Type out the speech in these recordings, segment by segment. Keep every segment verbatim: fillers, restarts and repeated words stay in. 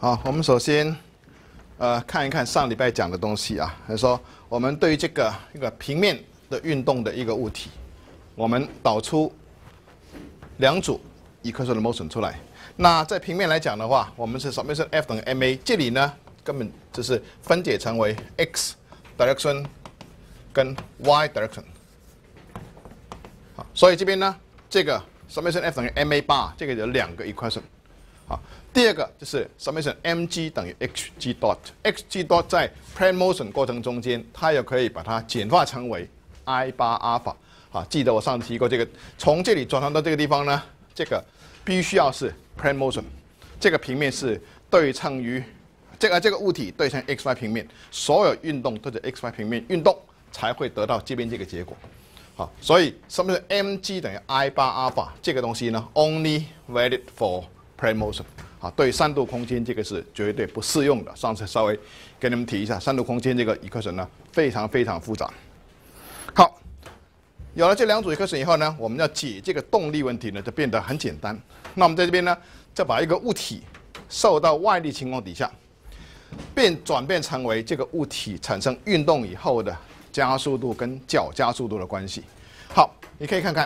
好，我们首先呃看一看上礼拜讲的东西啊，就是说我们对于这个一个平面的运动的一个物体，我们导出两组 equation 的 motion 出来。那在平面来讲的话，我们是 summation F 等于 ma， 这里呢根本就是分解成为 x direction 跟 y direction。好，所以这边呢，这个 summation F 等于 ma 八，这个有两个 equation。好，第二个就是 summation mg 等于 hg dot，hg dot 在 plane motion 过程中间，它也可以把它简化成为 I 八 alpha。好，记得我上次提过这个，从这里转换到这个地方呢，这个必须要是 plane motion， 这个平面是对称于这个这个物体对称 xy 平面，所有运动对着 xy 平面运动才会得到这边这个结果。好，所以什么是 mg 等于 I 八 alpha 这个东西呢 ？Only valid for plane motion。好，对于三度空间这个是绝对不适用的。上次稍微跟你们提一下，三度空间这个 equation 呢非常非常复杂。好，有了这两组 equation 以后呢，我们要解这个动力问题呢就变得很简单。那我们在这边呢，就把一个物体受到外力情况底下，变转变成为这个物体产生运动以后的加速度跟角加速度的关系。好，你可以看看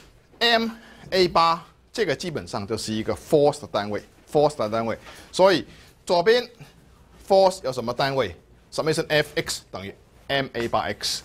m a 八这个基本上就是一个 force 的单位 ，force 的单位。所以左边 force 有什么单位 ？summation Fx 等于 ma 八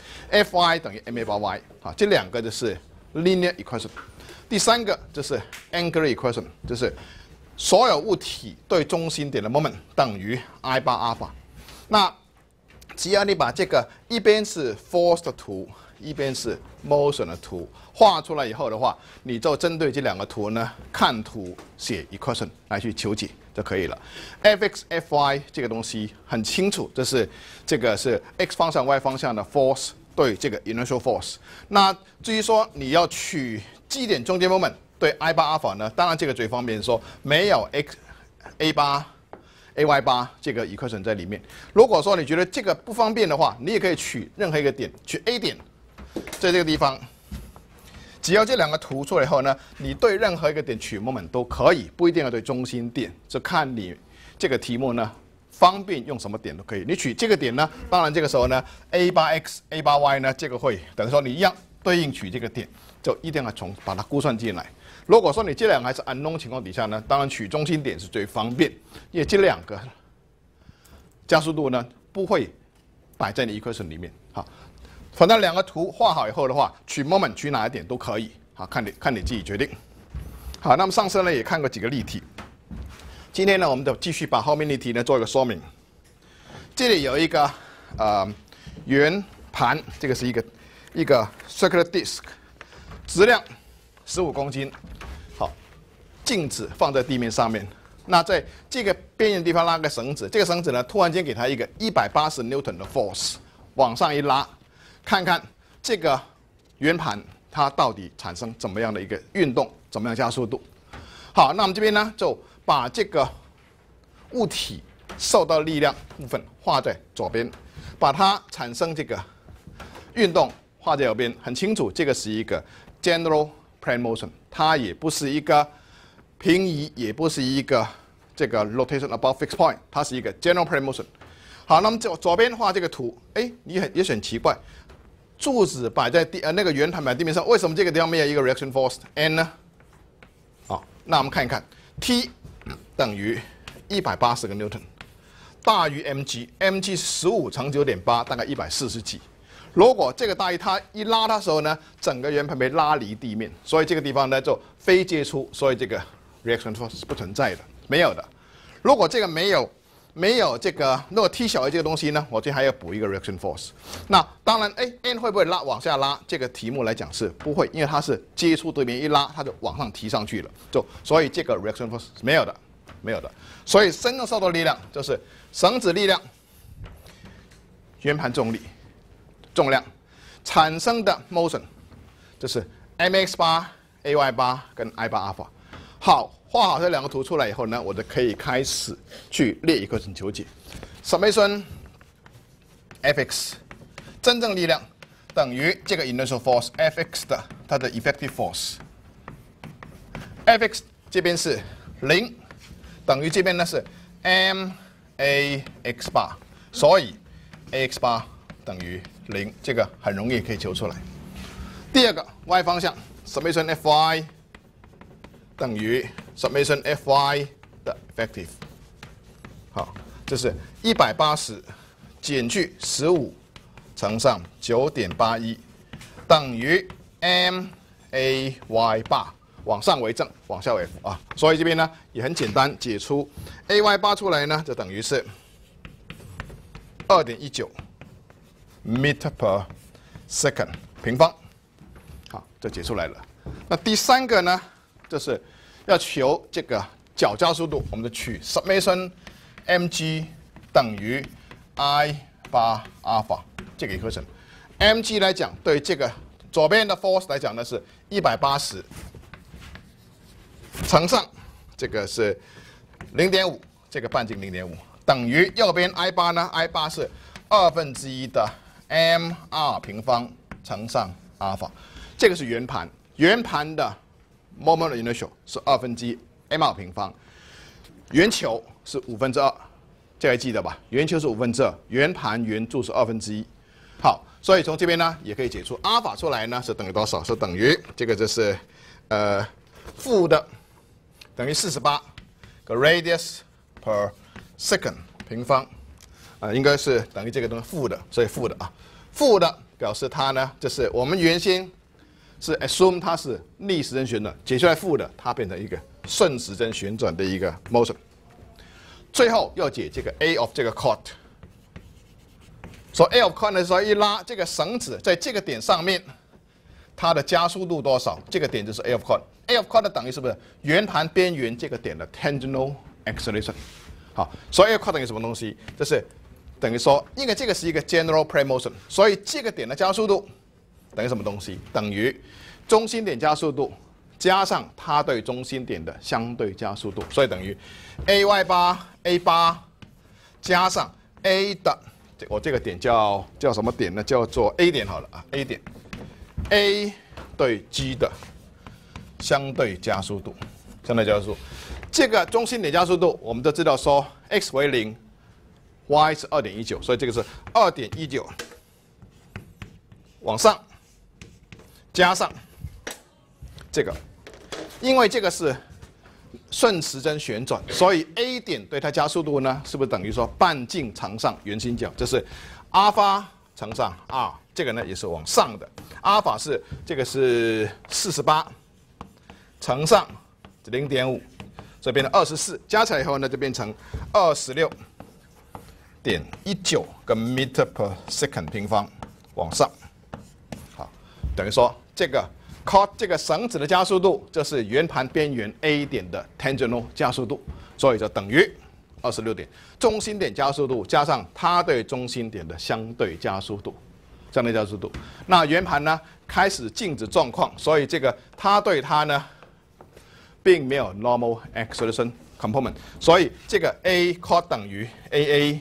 x，Fy 等于 ma 八 y。好，这两个就是 linear equation。第三个就是 angular equation， 就是所有物体对中心点的 moment 等于 I 八 alpha。那只要你把这个一边是 force 的图，一边是 motion 的图画出来以后的话，你就针对这两个图呢，看图写 equation 来去求解就可以了。Fx、Fy 这个东西很清楚，这是这个是 x 方向、y 方向的 force 对这个 inertial force。那至于说你要取基点中间 moment 对 I 八 alpha 呢，当然这个最方便说没有 x a 八。A Y 八这个 equation 在里面。如果说你觉得这个不方便的话，你也可以取任何一个点，取 A 点，在这个地方。只要这两个图出来以后呢，你对任何一个点取 moment 都可以，不一定要对中心点，就看你这个题目呢方便用什么点都可以。你取这个点呢，当然这个时候呢 A 八 x、A 八 y 呢，这个会等于说你一样对应取这个点，就一定要从把它估算进来。如果说你这两个还是 unknown 情况底下呢，当然取中心点是最方便，因为这两个加速度呢不会摆在你 equation 里面。好，反正两个图画好以后的话，取 moment 取哪一点都可以，好，看你看你自己决定。好，那么上次呢也看过几个例题，今天呢我们就继续把后面例题呢做一个说明。这里有一个呃圆盘，这个是一个一个 circular disc， 质量十五公斤。好，静止放在地面上面。那在这个边缘地方拉个绳子，这个绳子呢，突然间给它一个一百八十牛顿的 force 往上一拉，看看这个圆盘它到底产生怎么样的一个运动，怎么样加速度。好，那我们这边呢，就把这个物体受到力量部分画在左边，把它产生这个运动画在右边。很清楚，这个是一个 general plane motion， 它也不是一个平移，也不是一个这个 rotation above fixed point， 它是一个 general plane motion。好，那么左左边画这个图，哎，你很也很奇怪，柱子摆在地呃那个圆盘摆在地面上，为什么这个地方没有一个 reaction force n 呢？好，那我们看一看 ，T 等于一百八十个 newton， 大于 mg，mg 是十五乘九点八，大概一百四十几。如果这个大于它一拉它的时候呢，整个圆盘被拉离地面，所以这个地方呢就非接触，所以这个 reaction force 是不存在的，没有的。如果这个没有没有这个，如果 T 小于这个东西呢，我这还要补一个 reaction force。那当然，哎 ，n 会不会拉往下拉？这个题目来讲是不会，因为它是接触对面一拉，它就往上提上去了，就所以这个 reaction force 是没有的，没有的。所以真正受到力量就是绳子力量、圆盘重力。重量产生的 motion 就是 mx 八、A Y 八跟 I 八 alpha。好，画好这两个图出来以后呢，我就可以开始去列equation求解。summation Fx 真正力量等于这个 inertial force Fx 的它的 effective force。Fx 这边是零，等于这边呢是 m a x 八，所以 a x 八等于零，这个很容易可以求出来。第二个 y 方向 summation fy 等于 summation fy 的 effective。好，这是一百八十减去十五乘上九点八一等于 m a y 八。往上为正，往下为负啊，所以这边呢也很简单，解出 a y 八出来呢，就等于是二点一九 meter per second 平方，好，就解出来了。那第三个呢，就是要求这个角加速度，我们就取 summation mg 等于 I 八 alpha 这个一课程 ，mg 来讲，对这个左边的 force 来讲呢是一百八十。乘上这个是零点五，这个半径零点五等于右边 I 八呢 ，I 八是二分之一的 mr 平方乘上 alpha， 这个是圆盘，圆盘的 moment inertia 是二分之一 mr 平方，圆球是五分之二，这还记得吧？圆球是五分之二，圆盘圆柱是二分之一。好，所以从这边呢也可以解出 alpha 出来呢是等于多少？是等于这个就是呃负的。等于四十八个 radius per second 平方，啊、呃，应该是等于这个东西负的，所以负的啊，负的表示它呢，就是我们原先是 assume 它是逆时针旋转，解出来负的，它变成一个顺时针旋转的一个 motion。最后要解这个 a of 这个 cot， 说 a of cot 的时候一拉这个绳子在这个点上面，它的加速度多少？这个点就是 a of cot。A of cot 的等于是不是圆盘边缘这个点的 tangential acceleration？ 好，所以 A of cot 等于什么东西？就是等于说，因为这个是一个 general plane motion， 所以这个点的加速度等于什么东西？等于中心点加速度加上它对中心点的相对加速度，所以等于 a y 八 a 八加上 a 的，我这个点叫叫什么点呢？叫做 A 点好了啊 ，A 点 A 对 G 的。相对加速度，相对加速度，这个中心点加速度，我们都知道说 x 为零 ，y 是二点一九，所以这个是二点一九往上加上这个，因为这个是顺时针旋转，所以 A 点对它加速度呢，是不是等于说半径乘上圆心角？这是阿法乘上 r， 这个呢也是往上的，阿法是这个是四十八。乘上零点五，所以变成二十四，加起来以后呢，就变成二十六点一九个 meter per second 平方往上。好，等于说这个 cot 这个绳子的加速度，这是圆盘边缘 A 点的 tangential 加速度，所以就等于二十六点中心点加速度加上它对中心点的相对加速度。相对加速度，那圆盘呢开始静止状况，所以这个它对它呢。并没有 normal acceleration component， 所以这个 a cot 等于 aa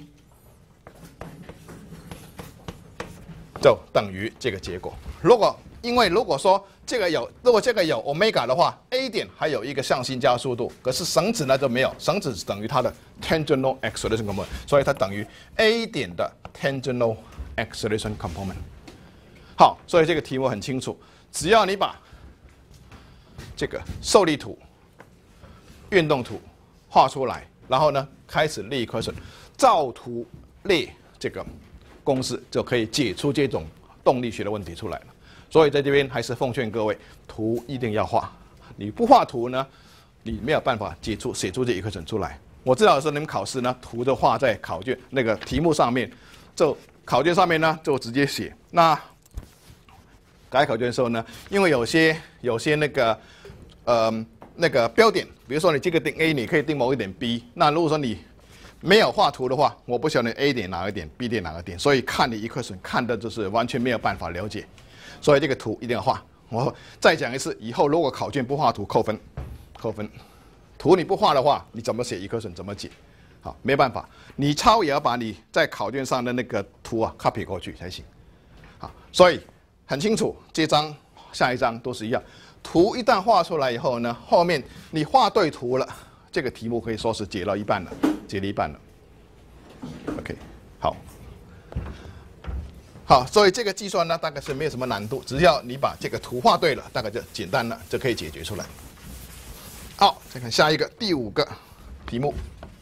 就等于这个结果。如果因为如果说这个有，如果这个有 omega 的话 ，A 点还有一个向心加速度，可是绳子呢就没有，绳子等于它的 tangential acceleration component， 所以它等于 A 点的 tangential acceleration component。好，所以这个题目很清楚，只要你把这个受力图、运动图画出来，然后呢开始列 equation， 照图列这个公式，就可以解出这种动力学的问题出来了。所以在这边还是奉劝各位，图一定要画。你不画图呢，你没有办法解出写出这 equation 出来。我知道的是你们考试呢，图就画在考卷那个题目上面，就考卷上面呢就直接写。那改考卷的时候呢，因为有些有些那个呃那个标点，比如说你这个点 A， 你可以定某一点 B。那如果说你没有画图的话，我不晓得 A 点哪个点 ，B 点哪个点，所以看你 equation 看的就是完全没有办法了解。所以这个图一定要画。我再讲一次，以后如果考卷不画图扣分，扣分。图你不画的话，你怎么写 equation 怎么解？好，没办法，你抄也要把你在考卷上的那个图啊 copy 过去才行。好，所以很清楚，这张下一张都是一样。图一旦画出来以后呢，后面你画对图了，这个题目可以说是解到一半了。 解了一半了。OK， 好，好，所以这个计算呢，大概是没有什么难度，只要你把这个图画对了，大概就简单了，就可以解决出来。好，再看下一个第五个题目。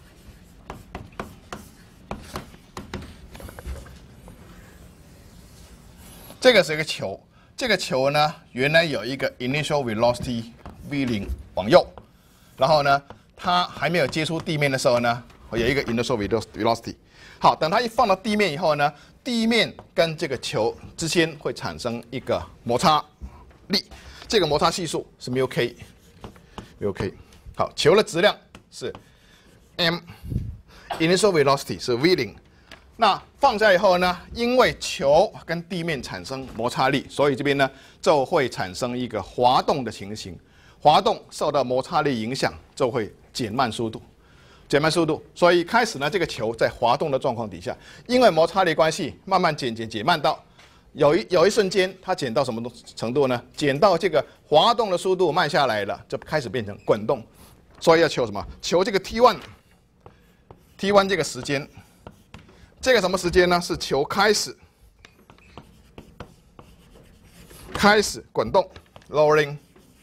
这个是一个球，这个球呢，原来有一个 initial velocity v 零往右，然后呢，它还没有接触地面的时候呢，有一个 initial velocity。好，等它一放到地面以后呢，地面跟这个球之间会产生一个摩擦力，这个摩擦系数是 mu k，mu k。好，球的质量是 m，initial velocity 是 v 零。那放下以后呢，因为球跟地面产生摩擦力，所以这边呢就会产生一个滑动的情形。滑动受到摩擦力影响，就会减慢速度，减慢速度。所以开始呢，这个球在滑动的状况底下，因为摩擦力关系，慢慢减减减慢到有一有一瞬间，它减到什么程度呢？减到这个滑动的速度慢下来了，就开始变成滚动。所以要求什么？求这个 t 一 t 一 这个时间。这个什么时间呢？是球开始开始滚动 ，lowering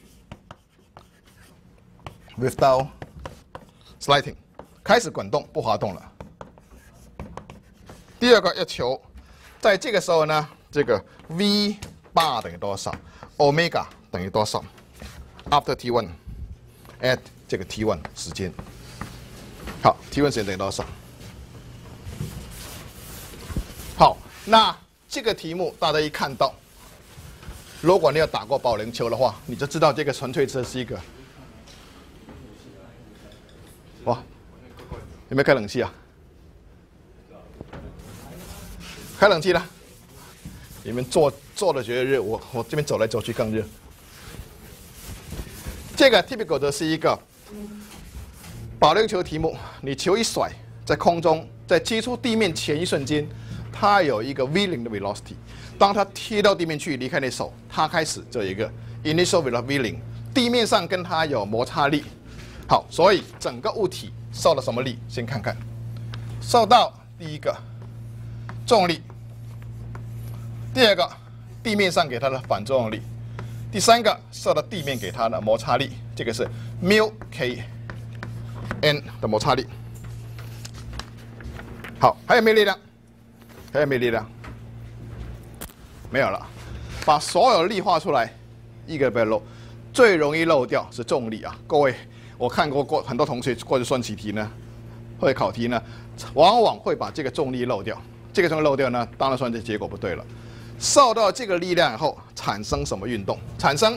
without sliding， 开始滚动不滑动了。第二个要求，在这个时候呢，这个 v bar 等于多少 ？omega 等于多少 ？After t 一 at 这个 t 一 时间，好 ，t 一 时间等于多少？好，那这个题目大家一看到，如果你有打过保龄球的话，你就知道这个纯粹这是一个，哇，有没有开冷气啊？开冷气了，你们坐坐的觉得热，我我这边走来走去更热。这个 typical 的是一个保龄球题目，你球一甩在空中，在接触地面前一瞬间。它有一个 v 零的 velocity， 当它贴到地面去，离开你手，它开始就有一个 initial velocity v 零，地面上跟它有摩擦力。好，所以整个物体受了什么力？先看看，受到第一个重力，第二个地面上给它的反作用力，第三个受到地面给它的摩擦力，这个是 mu k n 的摩擦力。好，还有没有力量？还有没有力量？没有了。把所有力画出来，一个不要漏。最容易漏掉是重力啊！各位，我看过过很多同学过去算习题呢，或者考题呢，往往会把这个重力漏掉。这个重力漏掉呢，当然算这结果不对了。受到这个力量以后，产生什么运动？产生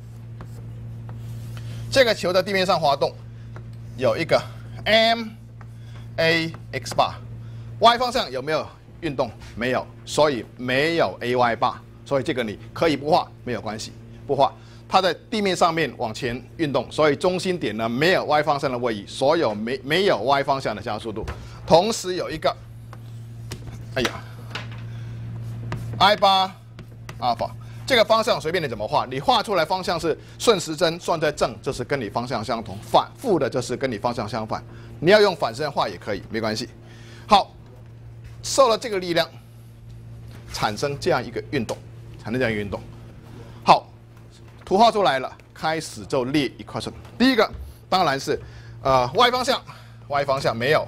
这个球在地面上滑动，有一个 m a x bar，y 方向有没有？运动没有，所以没有 a y bar， 所以这个你可以不画，没有关系，不画。它在地面上面往前运动，所以中心点呢没有 y 方向的位移，所有没没有 y 方向的加速度。同时有一个，哎呀 ，i bar alpha， 这个方向随便你怎么画，你画出来方向是顺时针算在正，就是跟你方向相同；反负的就是跟你方向相反。你要用反身画也可以，没关系。好。受了这个力量，产生这样一个运动，产生这样一个运动。好，图画出来了，开始就列 equation。第一个当然是呃 y 方向 ，y 方向没有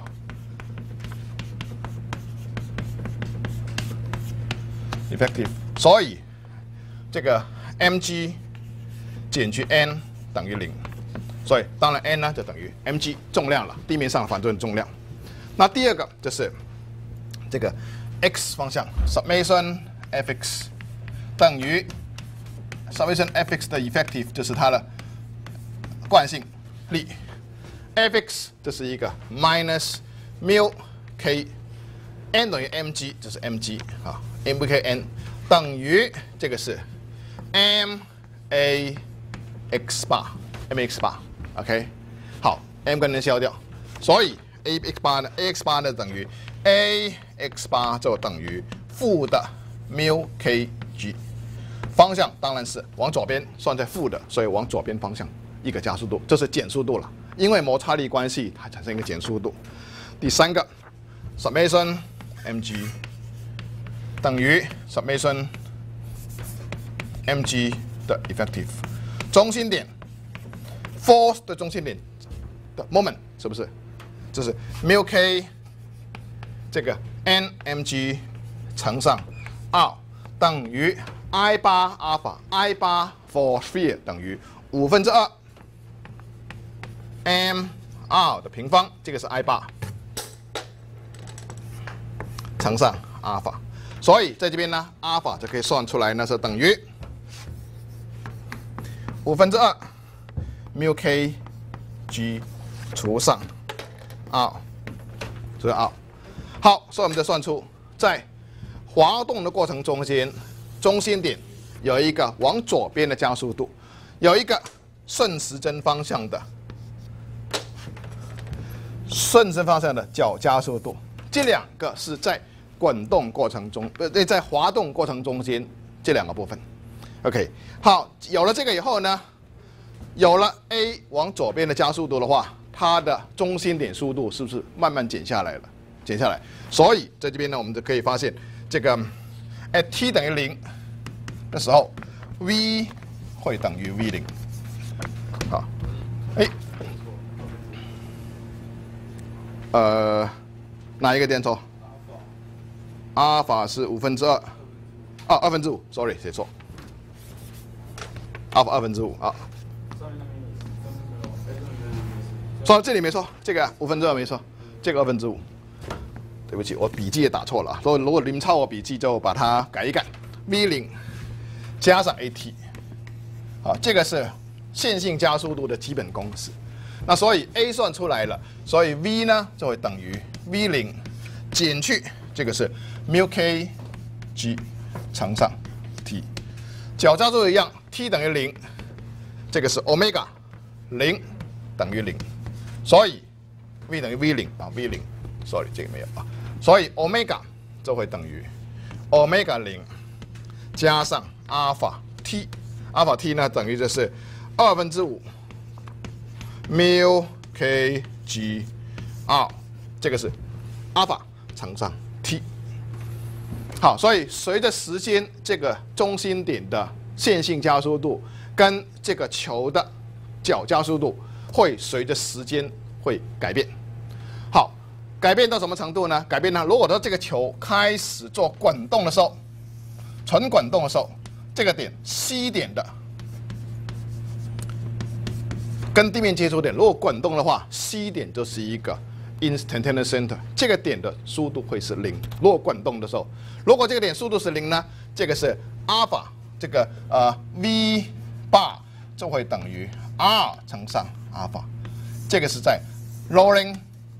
effective， 所以这个 mg 减去 n 等于零，所以当然 n 呢就等于 mg 重量了，地面上反作用重量。那第二个就是。这个 x 方向 summation fx 等于 summation fx 的 effective 就是它的惯性力 ，fx 这是一个 minus mu k n 等于 mg 就是 mg 啊 mu k n 等于这个是 m a x bar m x bar OK 好 m 跟 n 消掉，所以 a x bar 呢 a x bar 呢等于 a x 八就等于负的 mu k g， 方向当然是往左边，算在负的，所以往左边方向一个加速度，这是减速度了。因为摩擦力关系，它产生一个减速度。 第三个 summation mg 等于 summation mg 的 effective 中心点 force 的中心点的 moment 是不是？这是 mu k 这个 n mg 乘上 r 等于 I 八 alpha I 八 for sphere 等于五分之二 m r 的平方，这个是 I 八乘上 alpha， 所以在这边呢 alpha 就可以算出来，那是等于五分之二 mu k g 除上 r， 这是 r。好，所以我们就算出在滑动的过程中间，中心点有一个往左边的加速度，有一个顺时针方向的顺时针方向的角加速度，这两个是在滚动过程中，呃，在滑动过程中间这两个部分。OK， 好，有了这个以后呢，有了 a 往左边的加速度的话，它的中心点速度是不是慢慢减下来了？减下来，所以在这边呢，我们就可以发现，这个 at t 等于零的时候 ，v 会等于 v 零。好，哎，呃，哪一个点错？阿尔法是五分之二，啊，二分之五 ，sorry， 写错。阿尔法二分之五啊。说这里没错，这个五分之二没错，这个二分之五。对不起，我笔记也打错了啊。所以如果你们抄我笔记，就把它改一改 ，v 零加上 at， 好，这个是线性加速度的基本公式。那所以 a 算出来了，所以 v 呢就会等于 v 零减去这个是 mu k g 乘上 t， 角加速度一样 ，t 等于零，这个是 omega 零等于零，所以 v 等于 v 零啊 v 零 ，sorry 这个没有啊。所以 omega 就会等于 omega 零加上 alpha t，alpha t 呢等于就是二分之五 mu k g r， 这个是 alpha 乘上 t。好，所以随着时间，这个中心点的线性加速度跟这个球的角加速度会随着时间会改变。好。改变到什么程度呢？改变呢？如果说这个球开始做滚动的时候，纯滚动的时候，这个点 C 点的跟地面接触点，如果滚动的话 ，C 点就是一个 instantaneous center， 这个点的速度会是零。如果滚动的时候，如果这个点速度是零呢，这个是 alpha， 这个呃 v bar 就会等于 r 乘上 alpha， 这个是在 rolling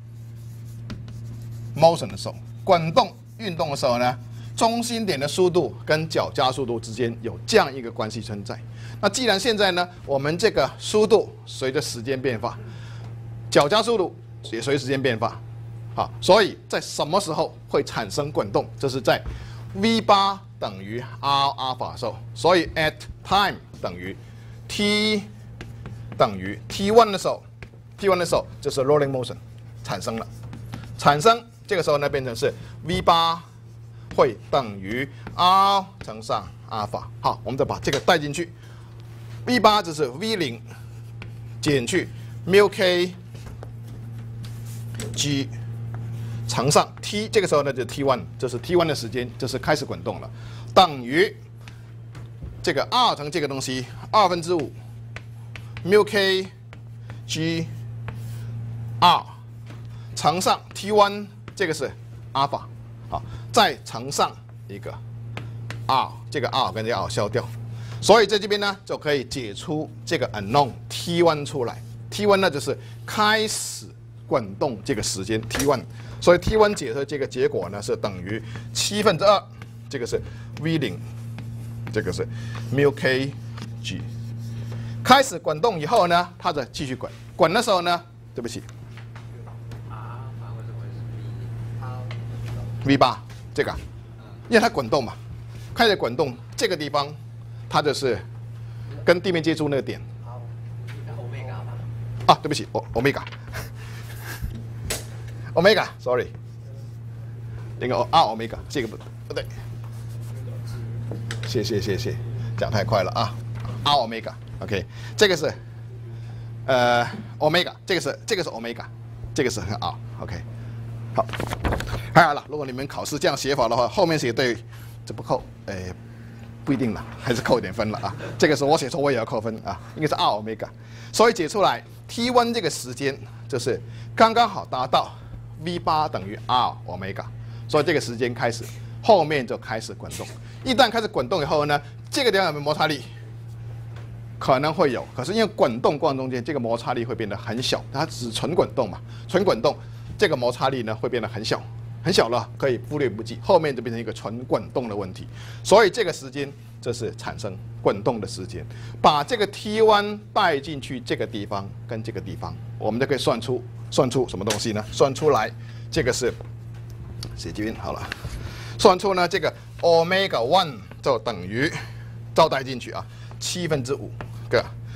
motion 的时候，滚动运动的时候呢，中心点的速度跟角加速度之间有这样一个关系存在。那既然现在呢，我们这个速度随着时间变化，角加速度也随时间变化，好，所以在什么时候会产生滚动？这是在 v 八等于 r alpha 的时候，所以 at time 等于 t 等于 t 一 的时候 ，t 一 的时候就是 rolling motion 产生了，产生。这个时候呢，变成是 v 八会等于 r 乘上 alpha。好，我们再把这个带进去 ，v 八就是 v 零减去 mu k g 乘上 t， 这个时候呢就是 t 一， 这是 t 一 的时间，这是开始滚动了，等于这个 r 乘这个东西二分之五 mu k g r 乘上 t 一。这个是 alpha， 好，再乘上一个 r， 这个 r 跟这个 r 消掉，所以在这边呢就可以解出这个 unknown t 一 出来。t 一 呢就是开始滚动这个时间 t 一， 所以 t 一 解出这个结果呢是等于七分之二，这个是 v 零，这个是 mu k g。开始滚动以后呢，它再继续滚，滚的时候呢，对不起。v 八这个，因为它滚动嘛，开始滚动这个地方，它就是跟地面接触那个点。啊，对不起，欧欧米伽。 omega，sorry， 那个 r omega 这个不不对，谢谢谢谢，讲太快了啊 ，r omega，OK， 这个是呃 omega， 这个是这个是 omega， 这个是和 r，OK， 好，还好了，如果你们考试这样写法的话，后面写对，这不扣，呃。不一定了，还是扣点分了啊。这个时候我写错我也要扣分啊，应该是 r omega。所以解出来 T 一 这个时间就是刚刚好达到 v 八等于 r omega， 所以这个时间开始，后面就开始滚动。一旦开始滚动以后呢，这个地方有没有摩擦力？可能会有，可是因为滚动过程中间，这个摩擦力会变得很小，它只是纯滚动嘛，纯滚动，这个摩擦力呢会变得很小。很小了，可以忽略不计，后面就变成一个纯滚动的问题。所以这个时间，这是产生滚动的时间。把这个 T 一 带进去这个地方跟这个地方，我们就可以算出算出什么东西呢？算出来，这个是写进好了，算出呢这个 omega 一 就等于照带进去啊，七分之五个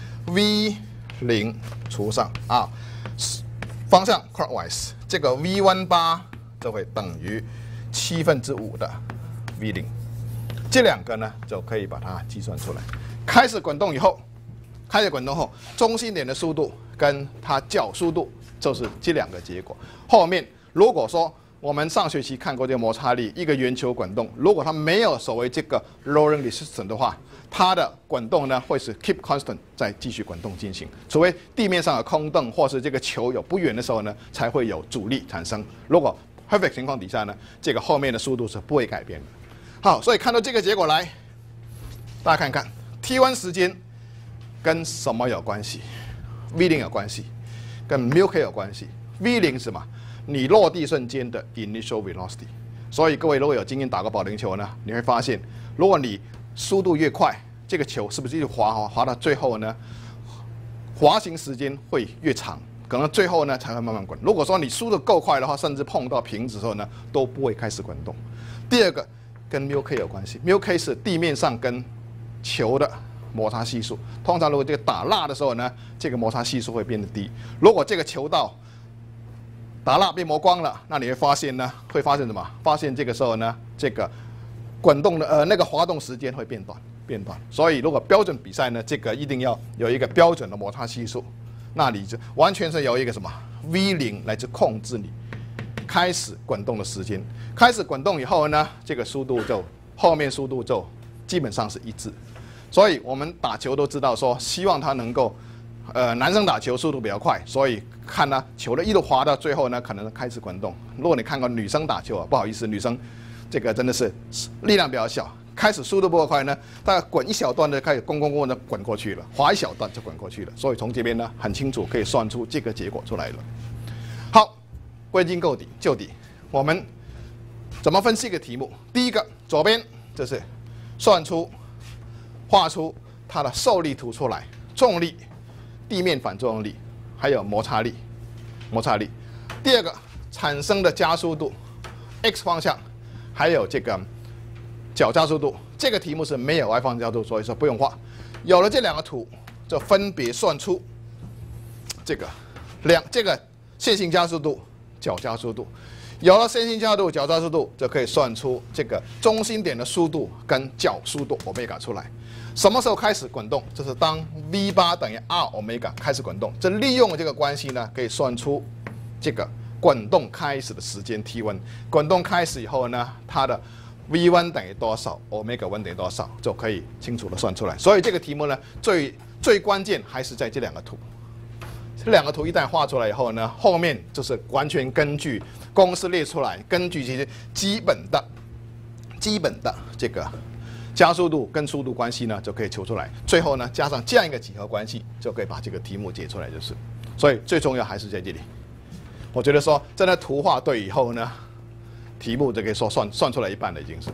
v 零除上啊，方向 clockwise， 这个 v 十八。就会等于七分之五的 v 零，这两个呢就可以把它计算出来。开始滚动以后，开始滚动后，中心点的速度跟它角速度就是这两个结果。后面如果说我们上学期看过这个摩擦力，一个圆球滚动，如果它没有所谓这个 lowering resistance 的话，它的滚动呢会是 keep constant 再继续滚动进行，除非地面上有空洞或是这个球有不远的时候呢，才会有阻力产生。如果 perfect 情况底下呢，这个后面的速度是不会改变的。好，所以看到这个结果来，大家看看 T 一 时间跟什么有关系 ？v 零有关系，跟 mu k 有关系。v 零是什么？你落地瞬间的 initial velocity。所以各位如果有经验打过保龄球呢，你会发现，如果你速度越快，这个球是不是一直滑滑滑到最后呢？滑行时间会越长。 可能最后呢才会慢慢滚。如果说你速度够快的话，甚至碰到瓶子的时候呢，都不会开始滚动。第二个跟 mu k 有关系 ，mu k 是地面上跟球的摩擦系数。通常如果这个打蜡的时候呢，这个摩擦系数会变得低。如果这个球道打蜡被磨光了，那你会发现呢，会发现什么？发现这个时候呢，这个滚动的呃那个滑动时间会变短，变短。所以如果标准比赛呢，这个一定要有一个标准的摩擦系数。 那你就完全是由一个什么 v 零来去控制你开始滚动的时间。开始滚动以后呢，这个速度就后面速度就基本上是一致。所以我们打球都知道说，希望它能够，呃，男生打球速度比较快，所以看呢球的一路滑到最后呢，可能开始滚动。如果你看过女生打球啊，不好意思，女生这个真的是力量比较小。 开始速度不够快呢，大概滚一小段就开始咣咣咣的滚过去了，滑一小段就滚过去了。所以从这边呢，很清楚可以算出这个结果出来了。好，归根究底，就底，我们怎么分析一个题目？第一个，左边就是算出、画出它的受力图出来，重力、地面反作用力，还有摩擦力，摩擦力。第二个，产生的加速度 ，x 方向，还有这个。 角加速度，这个题目是没有 y 方向加速度，所以说不用画。有了这两个图，就分别算出这个两这个线性加速度、角加速度。有了线性加速度、角加速度，就可以算出这个中心点的速度跟角速度 omega 出来。什么时候开始滚动？就是当 v 八等于 r omega 开始滚动。这利用这个关系呢，可以算出这个滚动开始的时间 t 一。滚动开始以后呢，它的 v 一 等于多少 ，omega 一等于多少，就可以清楚的算出来。所以这个题目呢，最最关键还是在这两个图。这两个图一旦画出来以后呢，后面就是完全根据公式列出来，根据这些基本的、基本的这个加速度跟速度关系呢，就可以求出来。最后呢，加上这样一个几何关系，就可以把这个题目解出来，就是。所以最重要还是在这里。我觉得说，真的图画对以后呢。 题目就可以说算算出来一半了，已经是。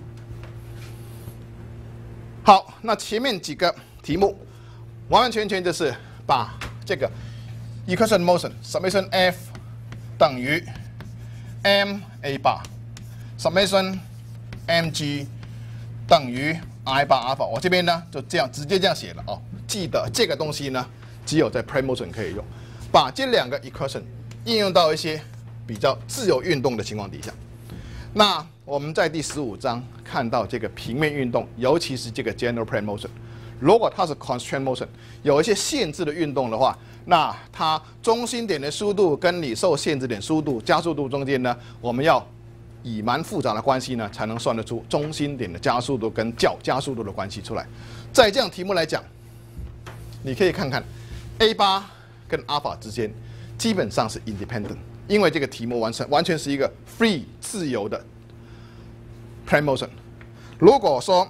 好，那前面几个题目完完全全就是把这个 equation motion summation f 等于 m a bar summation mg 等于 I bar alpha。我这边呢就这样直接这样写了哦。记得这个东西呢，只有在 plane motion 可以用，把这两个 equation 应用到一些比较自由运动的情况底下。那我们在第十五章看到这个平面运动，尤其是这个 general plane motion， 如果它是 constraint motion， 有一些限制的运动的话，那它中心点的速度跟你受限制点速度、加速度中间呢，我们要以蛮复杂的关系呢，才能算得出中心点的加速度跟角加速度的关系出来。在这样题目来讲，你可以看看 A 八跟 alpha 之间基本上是 independent， 因为这个题目完全完全是一个 free 自由的 plane motion。如果说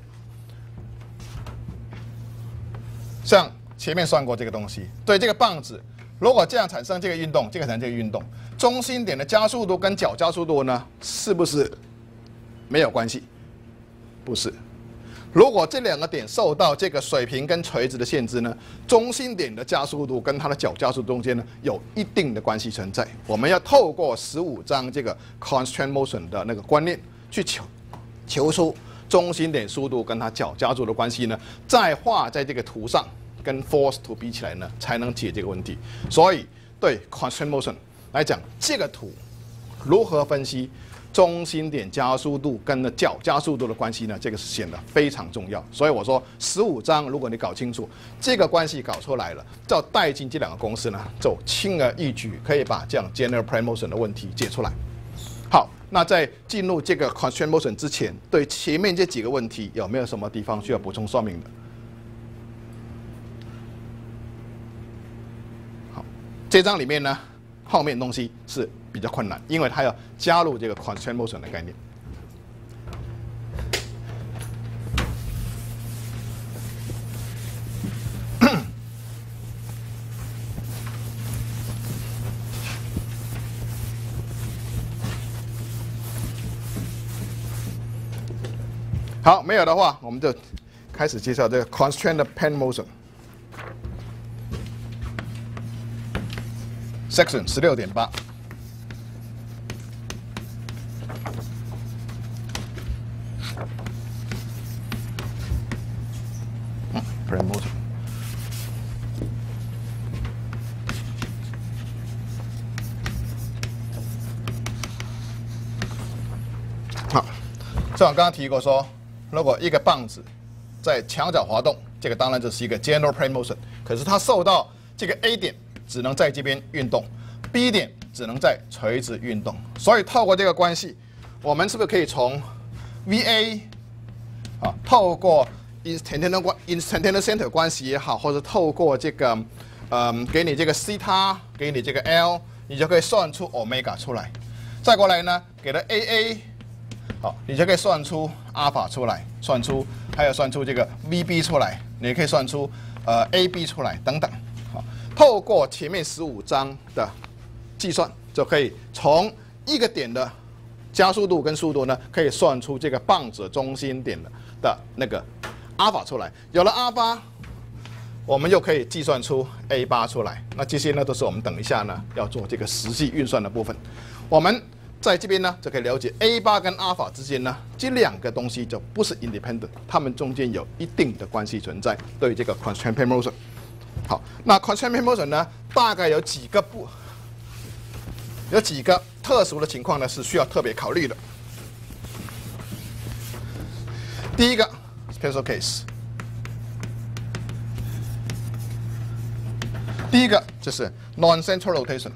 像前面算过这个东西，对这个棒子，如果这样产生这个运动，这个产生这个运动，中心点的加速度跟角加速度呢，是不是没有关系？不是。如果这两个点受到这个水平跟垂直的限制呢，中心点的加速度跟它的角加速度中间呢，有一定的关系存在。我们要透过十五章这个 constraint motion 的那个观念去求求出中心点速度跟它角加速度的关系呢，再画在这个图上，跟 force 图比起来呢，才能解这个问题。所以对 constraint motion 来讲，这个图如何分析中心点加速度跟角加速度的关系呢？这个是显得非常重要。所以我说十五章，如果你搞清楚这个关系搞出来了，只要带进这两个公式呢，就轻而易举可以把这样 general plane motion 的问题解出来。好，那在进入这个 constraint motion 之前，对前面这几个问题有没有什么地方需要补充说明的？好，这章里面呢，后面东西是比较困难，因为它要加入这个 constraint motion 的概念。好，没有的话，我们就开始介绍这个 constraint plane motion。Section 十六点八。嗯 ，plane motion。好，这我刚刚提过说，如果一个棒子在墙角滑动，这个当然这是一个 general plane motion， 可是它受到这个 A 点只能在这边运动 ，B 点只能在垂直运动。所以透过这个关系，我们是不是可以从 V A 啊，透过 instantaneous 关 instantaneous center 关系也好，或者透过这个嗯，给你这个西塔，给你这个 L， 你就可以算出 omega 出来。再过来呢，给了 A A。好，你就可以算出阿尔法出来，算出还有算出这个 V B 出来，你也可以算出呃 A B 出来等等。好，透过前面十五章的计算，就可以从一个点的加速度跟速度呢，可以算出这个棒子中心点的的那个阿尔法出来。有了阿尔法，我们又可以计算出 A 八出来。那这些呢，都是我们等一下呢要做这个实际运算的部分。我们在这边呢，就可以了解 A 八跟阿尔法之间呢，这两个东西就不是 independent， 它们中间有一定的关系存在。对于这个 constraint plane motion， 好，那 constraint plane motion 呢，大概有几个不，有几个特殊的情况呢，是需要特别考虑的。第一个 special case， 第一个就是 non-central rotation。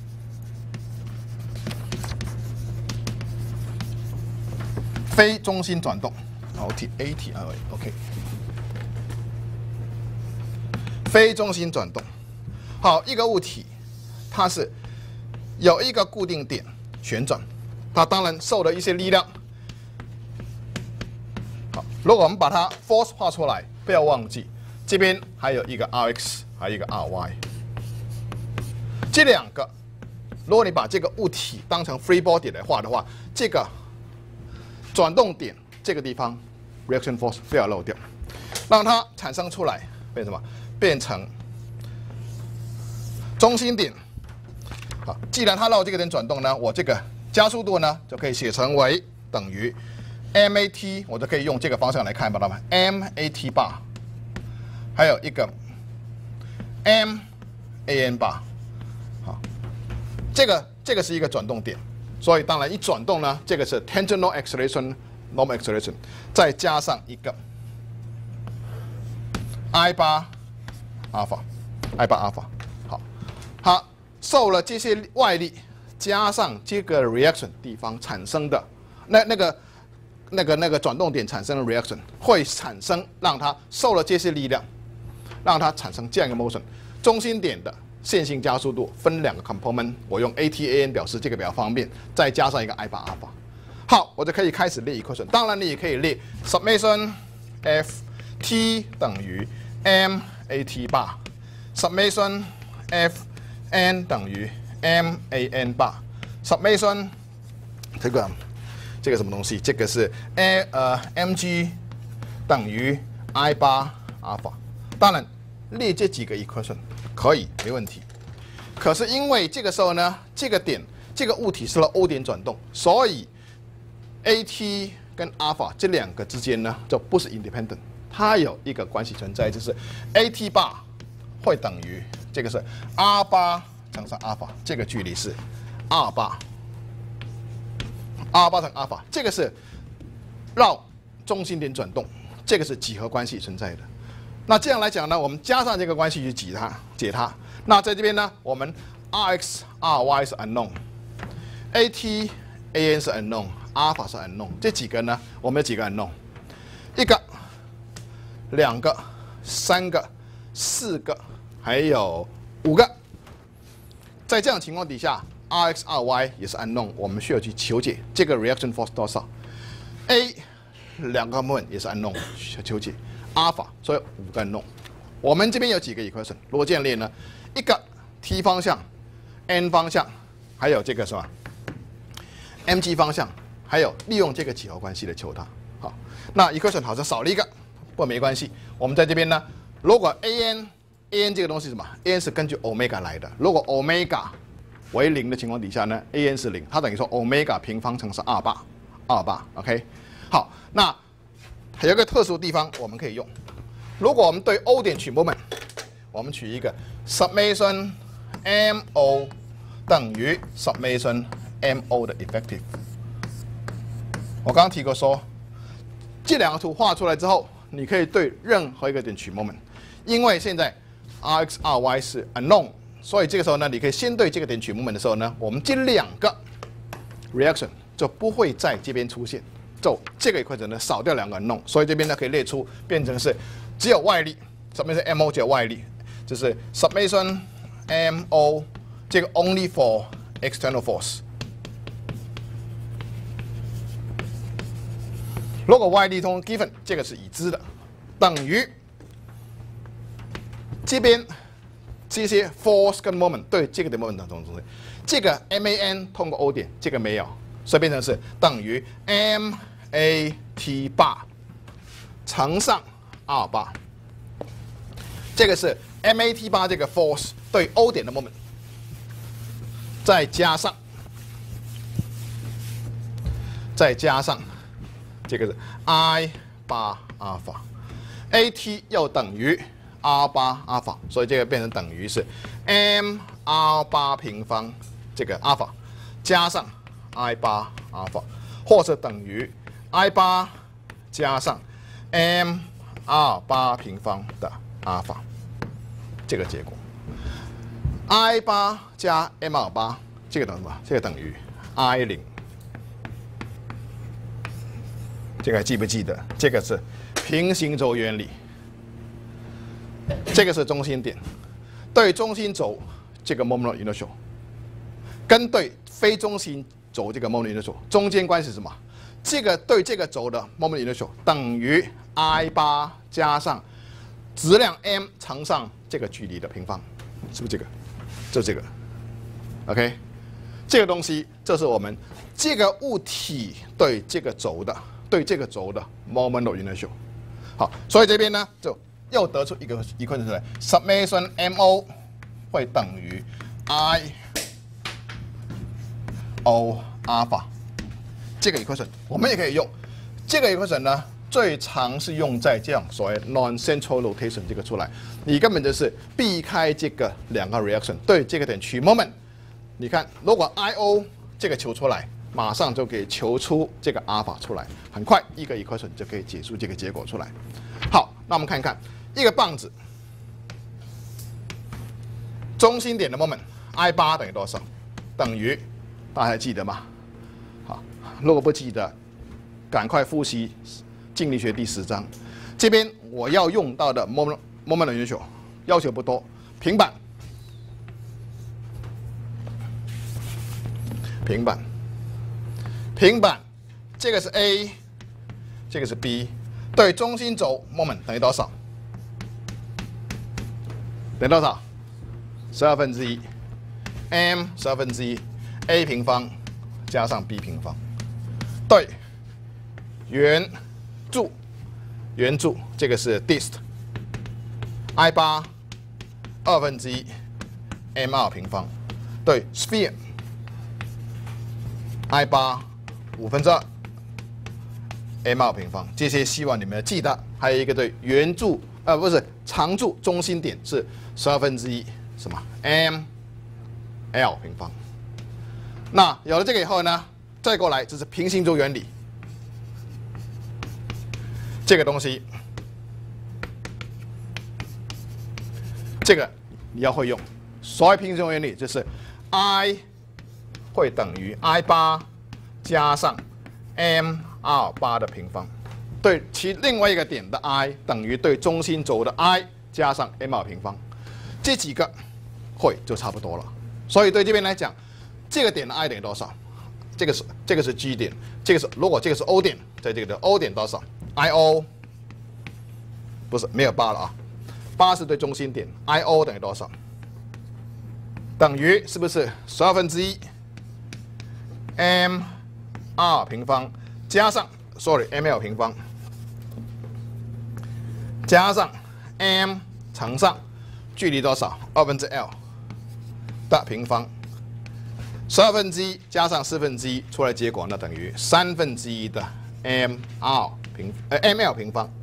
非中心转动 ，O T A T R A，OK， 非中心转动。好，一个物体它是有一个固定点旋转，它当然受了一些力量。好，如果我们把它 force 画出来，不要忘记这边还有一个 R X， 还有一个 R Y。这两个，如果你把这个物体当成 free body 来画的话，这个转动点这个地方 reaction force 不要漏掉，让它产生出来变成什么？变成中心点。好，既然它绕这个点转动呢，我这个加速度呢就可以写成为等于 mat， 我就可以用这个方向来看，把它们 mat bar， 还有一个 man bar。好，这个这个是一个转动点，所以当然一转动呢，这个是 tangential acceleration normal acceleration， 再加上一个 I 八 alpha I 八 alpha， 好，它受了这些外力加上这个 reaction 地方产生的那那个那个那个转动点产生的 reaction 会产生让它受了这些力量，让它产生这样一个 motion。中心点的线性加速度分两个 component， 我用 A T A N 表示这个比较方便，再加上一个 I 八 alpha。好，我就可以开始列 equation。当然，你也可以列 summation F T 等于 M A T 八 ，summation F N 等于 M A N 八 ，summation 这个这个什么东西？这个是 A 呃 M G 等于 I 八 alpha。当然，列这几个 equation 可以没问题。可是因为这个时候呢，这个点这个物体是了 O 点转动，所以 A T 跟 alpha 这两个之间呢，就不是 independent， 它有一个关系存在，就是 A T 八会等于这个是 R 八乘上 alpha， 这个距离是 R 八 ，R 八乘 alpha， 这个是绕中心点转动，这个是几何关系存在的。那这样来讲呢，我们加上这个关系去解它，解它。那在这边呢，我们 R X R Y 是 unknown，A T A N 是 unknown。alpha 是 unknown， 这几个呢？我们有几个 unknown？ 一个、两个、三个、四个，还有五个。在这样的情况底下 ，R X R Y 也是 unknown， 我们需要去求解这个 reaction force 多少 ？A 两个 moment 也是 unknown， 需要求解 alpha， 所以五个 unknown。我们这边有几个 equation？ 如果这样列呢？一个 t 方向 ，n 方向，还有这个什么 m g 方向。还有利用这个几何关系来求它。好，那 equation 好像少了一个，不过没关系。我们在这边呢，如果 a n a n 这个东西是什么 ？a n 是根据 omega 来的。如果 omega 为零的情况底下呢 ，a n 是零，它等于说 omega 平方乘上 r 八 ，r 八 ，OK。好，那还有一个特殊的地方我们可以用。如果我们对 O 点取 moment， 我们取一个 summation m o 等于 summation m o 的 effective。我刚刚提过说，这两个图画出来之后，你可以对任何一个点取 moment， 因为现在 R X R Y 是 unknown， 所以这个时候呢，你可以先对这个点取 moment 的时候呢，我们这两个 reaction 就不会在这边出现，就这个 equation 呢少掉两个 unknown， 所以这边呢可以列出变成是只有外力 ，summation M O 只有外力，就是 summation M O 这个 only for external force。如果 y 力通 given 这个是已知的，等于这边这些 force 跟 moment 对这个的 moment 当中，这个 M A N 通过 O 点，这个没有，所以变成是等于 M A T 八乘上 R 八，这个是 M A T 八这个 force 对 O 点的 moment， 再加上再加上。这个是 I 八 alpha，A T 又等于 R 八 alpha， 所以这个变成等于是 M R 八平方这个 alpha 加上 I 八 alpha， 或者等于 I 八加上 M R 八平方的 alpha， 这个结果 I 八加 M R 八， 这个等于什么？这个等于 I 零。这个还记不记得？这个是平行轴原理，这个是中心点，对中心轴这个 moment of inertia， 跟对非中心轴这个 moment of inertia 中间关系是什么？这个对这个轴的 moment of inertia 等于 I 八加上质量 m 乘上这个距离的平方，是不是这个？就这个 ，OK， 这个东西这是我们这个物体对这个轴的。对这个轴的 moment of inertia， 好，所以这边呢就又得出一个 equation 出来 ，summation M O 会等于 I O alpha， 这个 equation 我们也可以用。这个 equation 呢最常是用在这样所谓 non-central rotation 这个出来，你根本就是避开这个两个 reaction， 对这个点取 moment， 你看，如果 I O 这个求出来，马上就可以求出这个阿尔法出来，很快一个 equation 就可以解出这个结果出来。好，那我们看一看一个棒子中心点的 moment I 八等于多少？等于大家还记得吗？好，如果不记得，赶快复习静力学第十章。这边我要用到的 moment moment 的要求要求不多，平板。 平板，平板，这个是 A， 这个是 B， 对中心轴 moment 等于多少？等于多少？十二分之一 ，m 十二分之一 ，a 平方加上 b 平方，对，圆柱，圆柱，这个是 dist，i 八二分之一 m 二平方，对 sphere。 I 八五分之二 m 二平方，这些希望你们记得。还有一个对圆柱，呃，不是长柱中心点是十二分之一什么 m l 平方。那有了这个以后呢，再过来就是平行轴原理，这个东西，这个你要会用。所谓平行轴原理就是 I。 会等于 I 八加上 m 二八的平方，对其另外一个点的 I 等于对中心轴的 I 加上 m 二平方，这几个会就差不多了。所以对这边来讲，这个点的 I 等于多少？这个是这个是 G 点，这个是如果这个是 O 点，在这个的 O 点多少 ？I O 不是没有八了啊，八是对中心点 ，I O 等于多少？等于是不是十二分之一？ m 二平方加上 ，sorry m l 平方加上 m 乘上距离多少？二分之 l 的平方，十二分之一加上四分之一，出来结果那等于三分之一的 m 二平呃 m l 平方。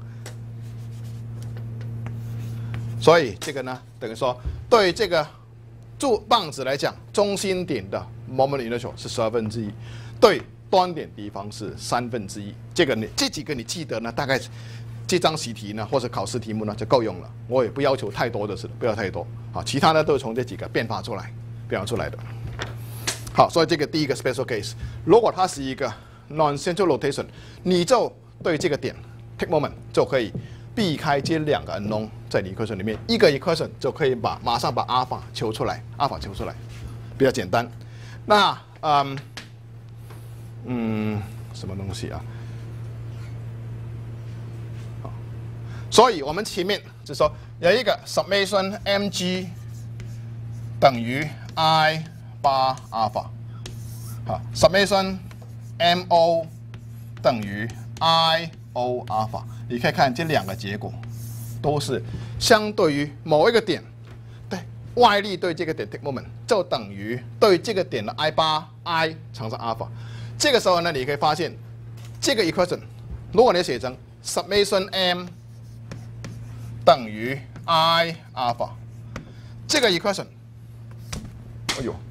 所以这个呢，等于说对这个柱棒子来讲，中心点的 moment inertial 是十二分之一，对端点地方是三分之一。这个你这几个你记得呢？大概这张习题呢，或者考试题目呢就够用了。我也不要求太多的是，不要太多。好，其他的都是从这几个变化出来、变化出来的。好，所以这个第一个 special case， 如果它是一个 non-central rotation， 你就对这个点 take moment 就可以避开这两个 unknown 在你 equation 里面，一个 equation 就可以把马上把 alpha 求出来 ，alpha 求出来。 比较简单，那嗯嗯什么东西啊？好，所以我们前面就说有一个 summation mg 等于 I 八 alpha， 好 ，summation mo 等于 I o alpha， 你可以看这两个结果都是相对于某一个点。 外力对这个点 take moment 就等于对这个点的 I 八 I 乘上 alpha。这个时候呢，你可以发现这个 equation， 如果你写成 summation m 等于 I alpha， 这个 equation， 哎呦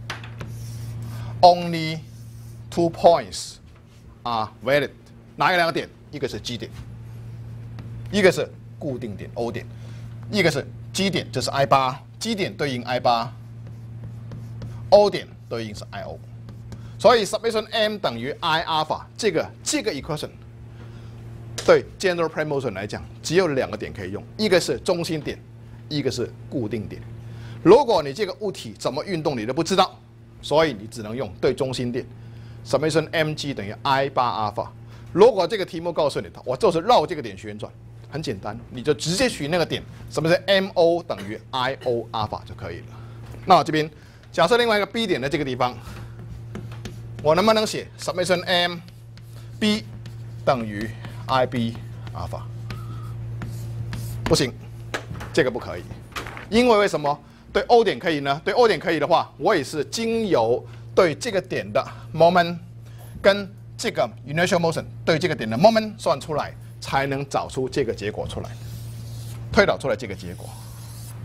，only two points are valid。哪有两个点？一个是 G 点，一个是固定点 O 点，一个是 G 点，就是 I 八。 G 点对应 I 八 ，O 点对应是 I O， 所以 summation m 等于 I alpha 这个这个 equation 对 general plane motion 来讲，只有两个点可以用，一个是中心点，一个是固定点。如果你这个物体怎么运动你都不知道，所以你只能用对中心点 summation mg 等于 I 八 alpha。如果这个题目告诉你，我就是绕这个点旋转。 很简单，你就直接取那个点，什么是 mo 等于 I o alpha 就可以了。那我这边假设另外一个 B 点的这个地方，我能不能写 summation m b 等于 I b alpha？ 不行，这个不可以，因为为什么？对 O 点可以呢？对 O 点可以的话，我也是经由对这个点的 moment 跟这个 inertial motion 对这个点的 moment 算出来。 才能找出这个结果出来，推导出来这个结果，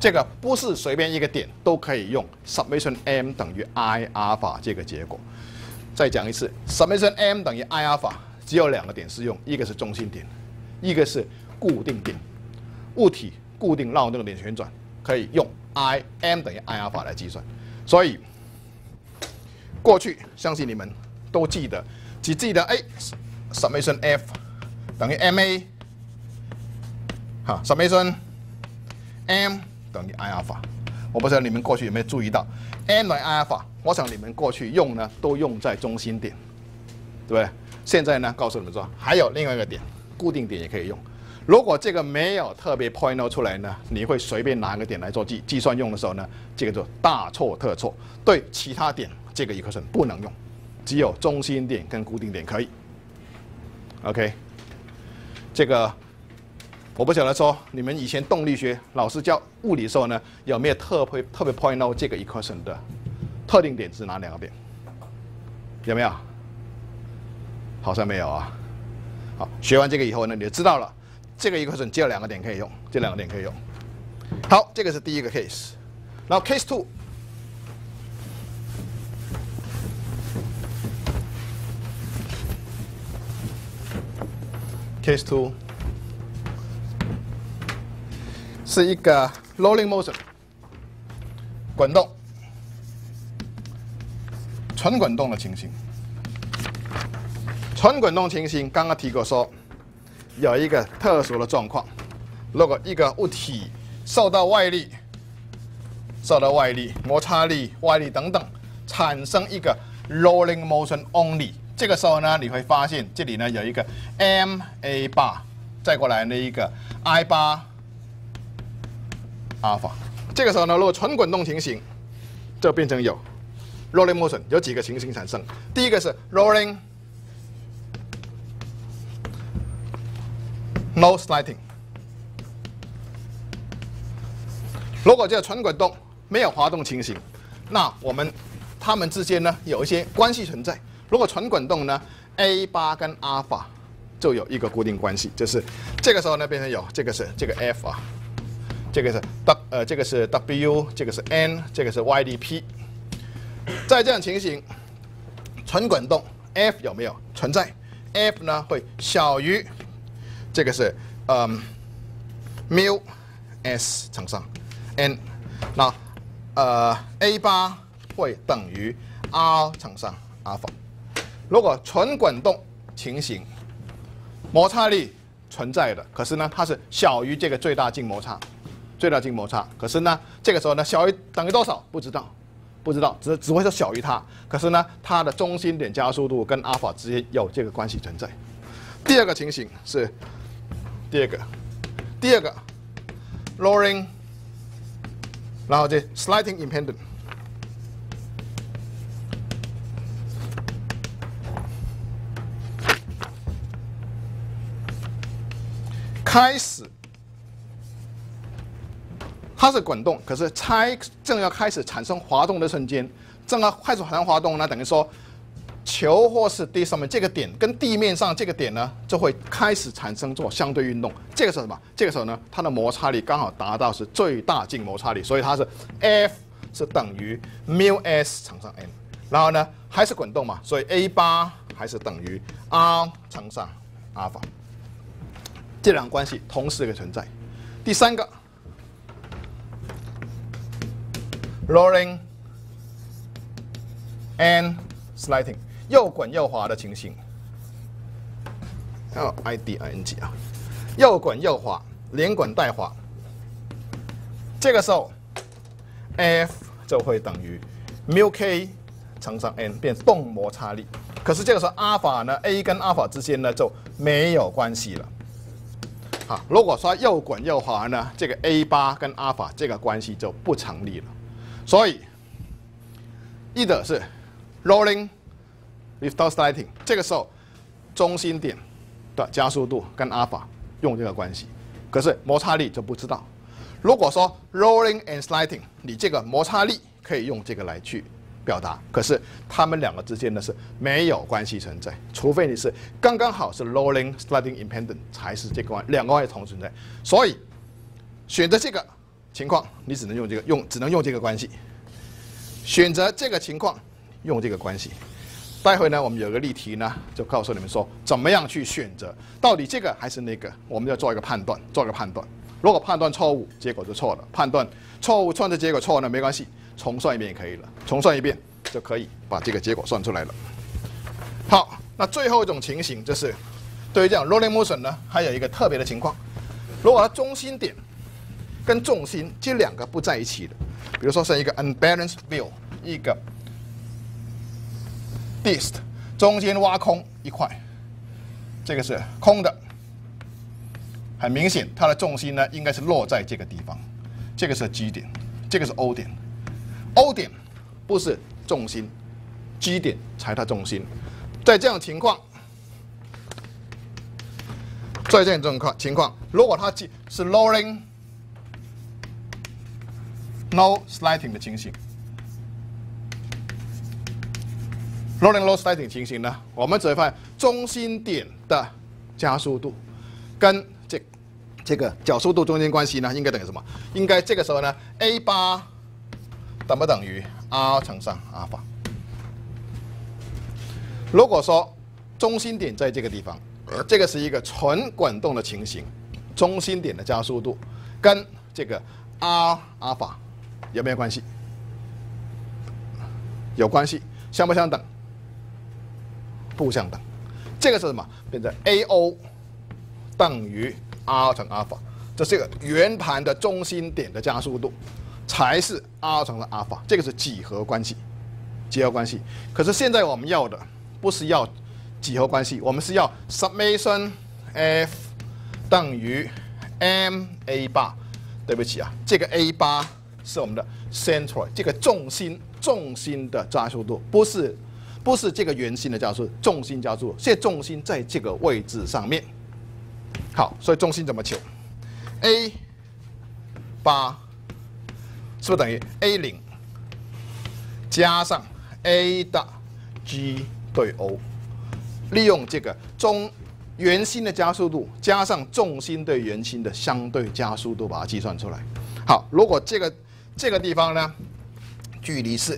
这个不是随便一个点都可以用 summation m 等于 i 阿尔法这个结果。再讲一次 ，summation m 等于 i 阿尔法只有两个点适用，一个是中心点，一个是固定点。物体固定绕那个点旋转，可以用 i m 等于 i 阿尔法来计算。所以过去相信你们都记得，只记得哎 ，summation f 等于 ma， 好 ，summation m 等于 i 阿尔法。我不知道你们过去有没有注意到 m 等于 i 阿尔法，我想你们过去用呢都用在中心点，对不对？现在呢告诉你们说，还有另外一个点，固定点也可以用。如果这个没有特别 point out 出来呢，你会随便拿一个点来做计计算用的时候呢，这个就大错特错。对其他点，这个 equation 不能用，只有中心点跟固定点可以。OK， 这个我不晓得说你们以前动力学老师教物理的时候呢，有没有特别特别 point out 这个 equation 的特定点是哪两个点？有没有？好像没有啊。好，学完这个以后呢，你就知道了。这个 equation 只有两个点可以用，这两个点可以用。好，这个是第一个 case。然后 case two， case two 是一个 rolling motion， 滚动，纯滚动的情形。纯滚动情形刚刚提过说。有一个特殊的状况，如果一个物体受到外力、受到外力、摩擦力、外力等等，产生一个 rolling motion only， 这个时候呢，你会发现这里呢有一个 ma 八，再过来呢一个 i 八阿尔法。这个时候呢，如果纯滚动情形，就变成有 rolling motion， 有几个情形产生。第一个是 rolling。No sliding。如果这个纯滚动没有滑动情形，那我们它们之间呢有一些关系存在。如果纯滚动呢 ，a 八跟阿尔法就有一个固定关系，就是这个时候呢变成有这个是这个 f 啊，这个是 w 呃这个是 w， 这个是 n， 这个是 y d p。在这样情形，纯滚动 f 有没有存在 ？f 呢会小于。这个是嗯 mu s 乘上 n， 那呃 a 八会等于 r 乘上阿尔法。如果纯滚动情形，摩擦力存在的，可是呢它是小于这个最大静摩擦，最大静摩擦。可是呢这个时候呢小于等于多少？不知道，不知道，只只会说小于它。可是呢它的中心点加速度跟阿尔法之间有这个关系存在。第二个情形是。第二个，第二个 ，rolling， 然后这 sliding independent， 开始，它是滚动，可是拆正要开始产生滑动的瞬间，正要开始产生滑动呢，等于说。球或是地上面这个点跟地面上这个点呢，就会开始产生做相对运动。这个时候什么？这个时候呢，它的摩擦力刚好达到是最大静摩擦力，所以它是 F 是等于 mu s 乘上 n， 然后呢还是滚动嘛，所以 a 八还是等于 r 乘上阿尔法。这两个关系同时可以存在。第三个 rolling and sliding。又滚又滑的情形，要 i d i n g 啊，又滚又滑，连滚带滑。这个时候 ，F 就会等于 mu k 乘上 n， 变动摩擦力。可是这个时候阿尔法呢 ，a 跟阿尔法之间呢就没有关系了。好，如果说又滚又滑呢，这个 a 八跟阿尔法这个关系就不成立了。所以，either是 rolling。without sliding， 这个时候中心点的加速度跟阿尔法用这个关系，可是摩擦力就不知道。如果说 rolling and sliding， 你这个摩擦力可以用这个来去表达，可是它们两个之间呢是没有关系存在，除非你是刚刚好是 rolling sliding independent 才是这个两个关系同存在。所以选择这个情况，你只能用这个用，只能用这个关系。选择这个情况，用这个关系。待会呢，我们有个例题呢，就告诉你们说怎么样去选择，到底这个还是那个，我们要做一个判断，做一个判断。如果判断错误，结果就错了；判断错误，算的结果错了没关系，重算一遍也可以了，重算一遍就可以把这个结果算出来了。好，那最后一种情形就是，对于这样 rolling motion 呢，还有一个特别的情况，如果它中心点跟重心这两个不在一起的，比如说是一个 unbalanced wheel， 一个 disc， 中间挖空一块，这个是空的，很明显它的重心呢应该是落在这个地方，这个是 G 点，这个是 O 点 ，O 点不是重心 ，G 点才它重心，在这样情况。在这种情况，如果它是 rolling no sliding 的情形 ，rolling no sliding 情形呢，我们只会发现中心点的加速度跟这这个角速度中间关系呢，应该等于什么？应该这个时候呢 ，a 八等不等于 r 乘上阿尔法？如果说中心点在这个地方。这个是一个纯滚动的情形，中心点的加速度跟这个 r 阿尔法有没有关系？有关系，相不相等？不相等。这个是什么？变成 A O 等于 r 乘阿尔法，这是一个圆盘的中心点的加速度，才是 r 乘的阿尔法。这个是几何关系，几何关系。可是现在我们要的不是要几何关系，我们是要 summation f 等于 m a 八。对不起啊，这个 a 八是我们的 centroid， 这个重心重心的加速度，不是不是这个圆心的加速度，重心加速度。现在重心在这个位置上面。好，所以重心怎么求 ？a 八是不是等于 a 零加上 a 的 g 对 O？利用这个中圆心的加速度加上重心对圆心的相对加速度，把它计算出来。好，如果这个这个地方呢，距离是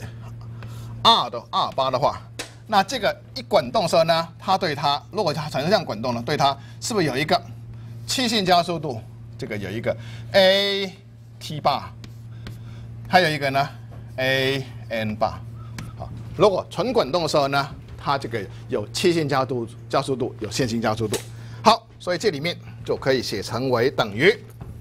r 的 r 八的话，那这个一滚动的时候呢，它对它如果它产生这样滚动呢，对它是不是有一个气性加速度？这个有一个 a t 八，还有一个呢 a n 八。好，如果纯滚动的时候呢？它这个有切线加速加速度，有线性加速度。好，所以这里面就可以写成为等于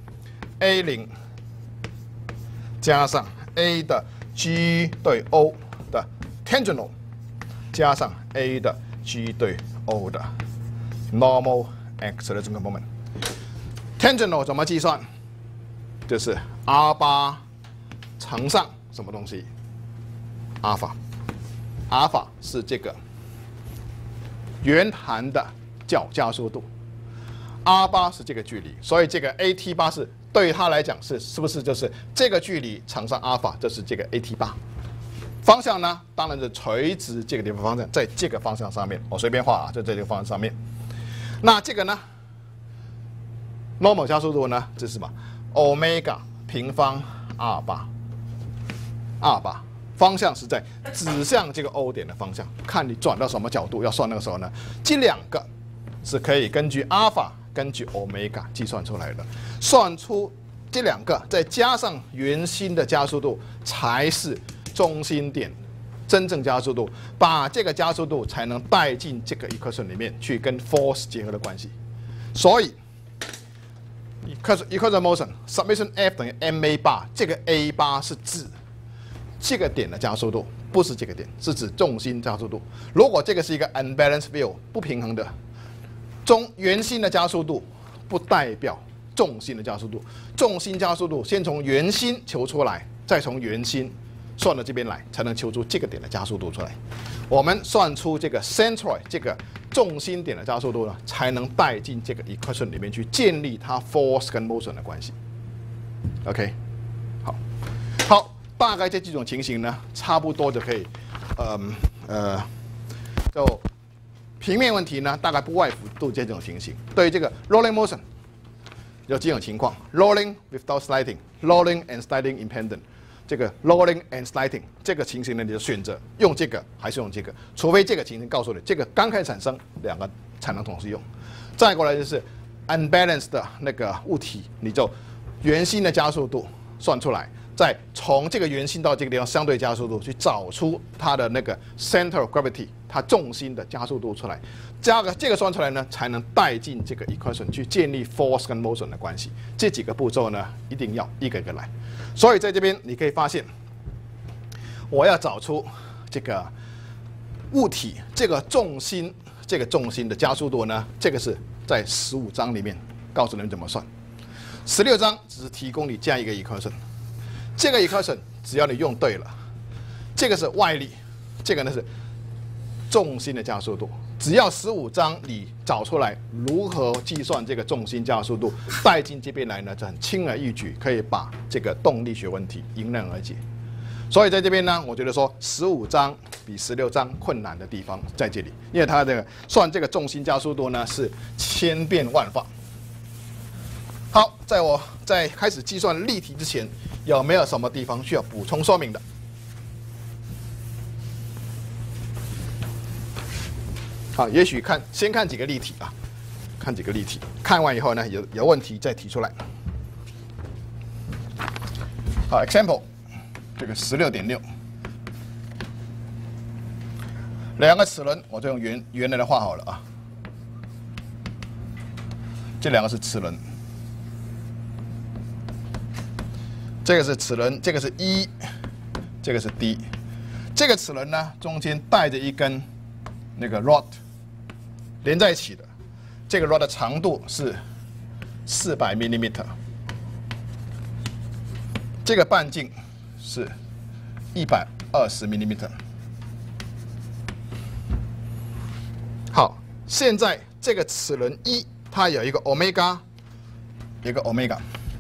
a 零加上 a 的 g 对 O 的 tangential 加上 a 的 g 对 O 的 normal acceleration moment。tangential 怎么计算？就是 r 八乘上什么东西？阿尔法。阿尔法是这个圆盘的角加速度 ，r 八是这个距离，所以这个 a t 八是对于它来讲是是不是就是这个距离乘上阿尔法，这是这个 a t 八。方向呢，当然是垂直这个地方方向，在这个方向上面，我随便画啊，在这个方向上面。那这个呢 ，normal 加速度呢，这是什么 ？omega 平方 r 八 ，r 八。方向是在指向这个 O 点的方向，看你转到什么角度，要算那个时候呢，这两个是可以根据阿尔法、根据欧米伽计算出来的，算出这两个，再加上圆心的加速度，才是中心点真正加速度，把这个加速度才能带进这个 equation 里面去跟 force 结合的关系。所以 equation motion summation F 等于 ma 八，这个 a 八是指这个点的加速度，不是这个点，是指重心加速度。如果这个是一个 unbalanced wheel 不平衡的，中圆心的加速度不代表重心的加速度。重心加速度先从圆心求出来，再从圆心算到这边来，才能求出这个点的加速度出来。我们算出这个 centroid 这个重心点的加速度呢，才能带进这个 equation 里面去，建立它 force 跟 motion 的关系。OK， 好，好。大概这几种情形呢，差不多就可以，呃呃，就平面问题呢，大概不外乎都这种情形。对于这个 rolling motion， 有几种情况 ：rolling without sliding、rolling and sliding independent。这个 rolling and sliding 这个情形呢，你就选择用这个还是用这个，除非这个情形告诉你这个刚开始产生，两个才能同时用。再过来就是 unbalanced 的那个物体，你就圆心的加速度算出来，再从这个圆心到这个地方相对加速度去找出它的那个 center of gravity， 它重心的加速度出来，加个这个算出来呢，才能带进这个 equation 去建立 force 跟 motion 的关系。这几个步骤呢，一定要一个一个来。所以在这边你可以发现，我要找出这个物体这个重心，这个重心的加速度呢，这个是在十五章里面告诉你们怎么算。十六章只是提供你这样一个 equation， 这个 equation 只要你用对了，这个是外力，这个呢是重心的加速度。只要十五章你找出来如何计算这个重心加速度，带进这边来呢，就很轻而易举，可以把这个动力学问题迎刃而解。所以在这边呢，我觉得说十五章比十六章困难的地方在这里，因为它这个算这个重心加速度呢是千变万化。好，在我在开始计算例题之前，有没有什么地方需要补充说明的？好，也许看先看几个例题啊，看几个例题，看完以后呢，有有问题再提出来。好 ，example， 这个十六点六，两个齿轮，我就用圆圆的来画好了啊。这两个是齿轮，这个是齿轮，这个是 E， 这个是 D。这个齿轮呢，中间带着一根那个 rod。连在一起的，这个 rod 的长度是四百 millimeter， 这个半径是一百二十 millimeter。好，现在这个齿轮一，它有一个 omega， 有一个 omega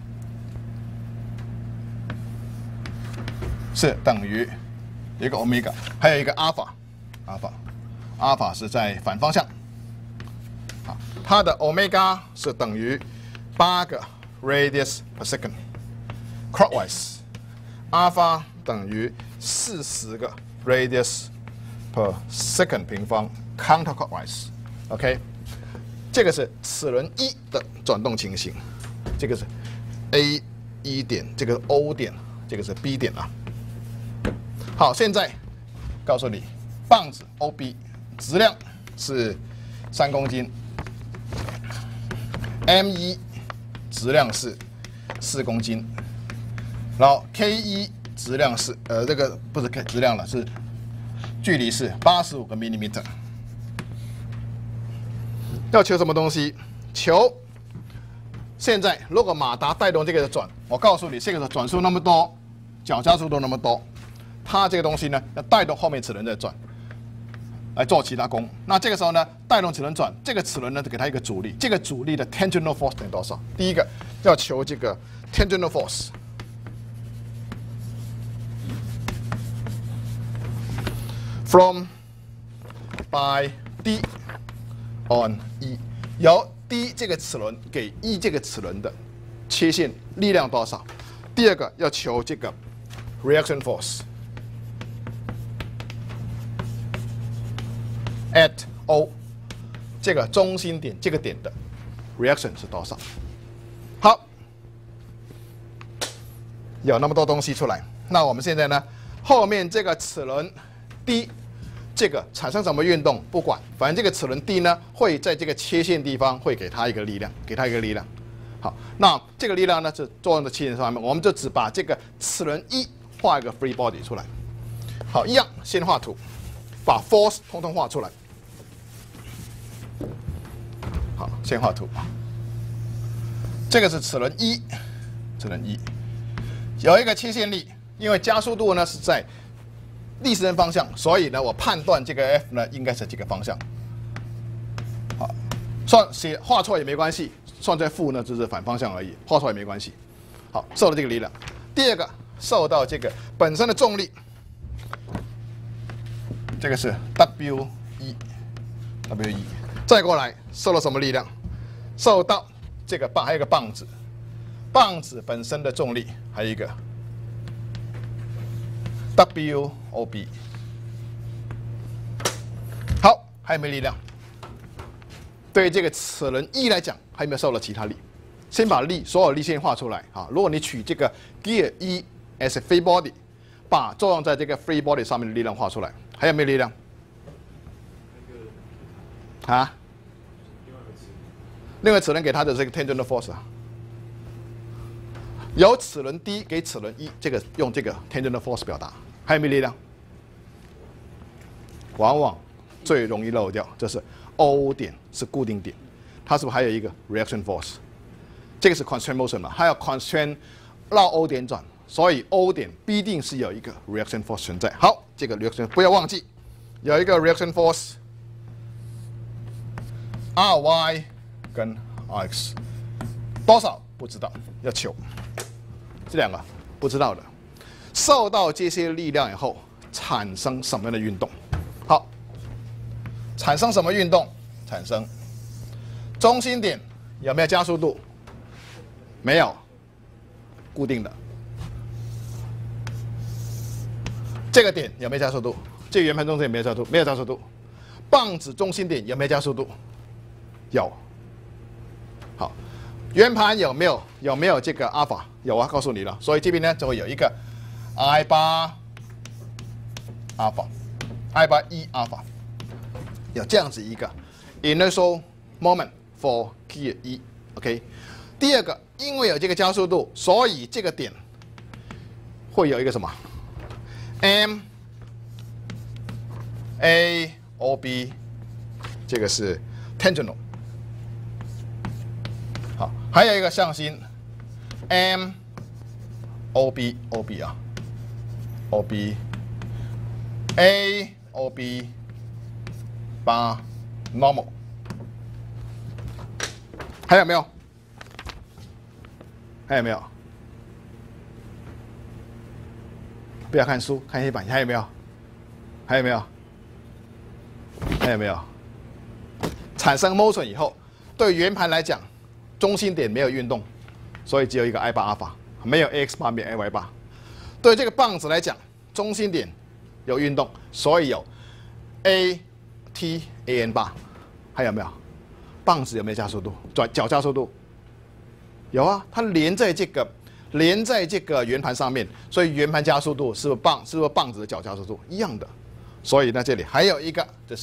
是等于一个 omega， 还有一个 alpha，alpha，alpha 是在反方向。它的 omega 是等于八个 radius per second clockwise， alpha 等于四十个 radius per second 平方 counterclockwise。OK， 这个是齿轮一的转动情形，这个是 A 一点，这个 O 点，这个是 B 点啊。好，现在告诉你，棒子 O B 质量是三公斤。M 一 质量是四公斤，然后 K 一 质量是呃这个不是 K 质量了，是距离是八十五个 millimeter。要求什么东西？求现在如果马达带动这个转，我告诉你这个的转速那么多，角加速度那么多，它这个东西呢要带动后面齿轮在转。来做其他功，那这个时候呢，带动齿轮转，这个齿轮呢给它一个阻力，这个阻力的 tangential force 等于多少？第一个要求这个 tangential force from by D on E， 由 D 这个齿轮给 E 这个齿轮的切线力量多少？第二个要求这个 reaction force。at O 这个中心点这个点的 reaction 是多少？好，有那么多东西出来，那我们现在呢，后面这个齿轮 D 这个产生什么运动不管，反正这个齿轮 D 呢会在这个切线地方会给它一个力量，给它一个力量。好，那这个力量呢是作用在切线上面，我们就只把这个齿轮一画一个 free body 出来。好，一样先画图，把 force 通通画出来。好，先画图。这个是齿轮一，齿轮一有一个切线力，因为加速度呢是在逆时针方向，所以呢我判断这个 F 呢应该是这个方向。好，算写画错也没关系，算在负呢只是反方向而已，画错也没关系。好，受了这个力量。第二个受到这个本身的重力，这个是 W 一 W 一。再过来受了什么力量？受到这个棒，还有一个棒子，棒子本身的重力，还有一个 W O B。好，还有没有力量？对于这个齿轮 E 来讲，还有没有受了其他力？先把力所有力先画出来啊！如果你取这个 Gear E as a free body， 把作用在这个 free body 上面的力量画出来，还有没有力量？啊？另外齿轮给它的这个 tangential force 啊，由齿轮 D 给齿轮 E， 这个用这个 tangential force 表达，还有没有力量？往往最容易漏掉，这是 O 点是固定点，它是不是还有一个 reaction force？ 这个是 constraint motion 嘛，它要 constraint 绕 O 点转，所以 O 点必定是有一个 reaction force 存在。好，这个 reaction 不要忘记，有一个 reaction force R Y 跟 R X 多少不知道，要求这两个不知道的，受到这些力量以后产生什么样的运动？好，产生什么运动？产生中心点有没有加速度？没有，固定的。这个点有没有加速度？这个圆盘中心有没有加速度？没有加速度。棒子中心点有没有加速度？有。好，圆盘有没有有没有这个阿尔法？有啊，告诉你了。所以这边呢就会有一个 I 八阿尔法 ，I 八一阿尔法，有这样子一个 inertial moment for gear 一 ，OK。第二个，因为有这个加速度，所以这个点会有一个什么 M A O B， 这个是 tangential。好，还有一个向心 M O B O B 啊 O B A O B 八 normal， 还有没有？还有没有？不要看书，看黑板。还有没有？还有没有？还有没有？产生 motion 以后，对圆盘来讲，中心点没有运动，所以只有一个 I 八阿尔法，没有 A X 八，没有 A Y 八。对这个棒子来讲，中心点有运动，所以有 A T A N 八。还有没有？棒子有没有加速度？转角加速度？有啊，它连在这个连在这个圆盘上面，所以圆盘加速度是不是棒是不是棒子的角加速度一样的？所以呢，这里还有一个就是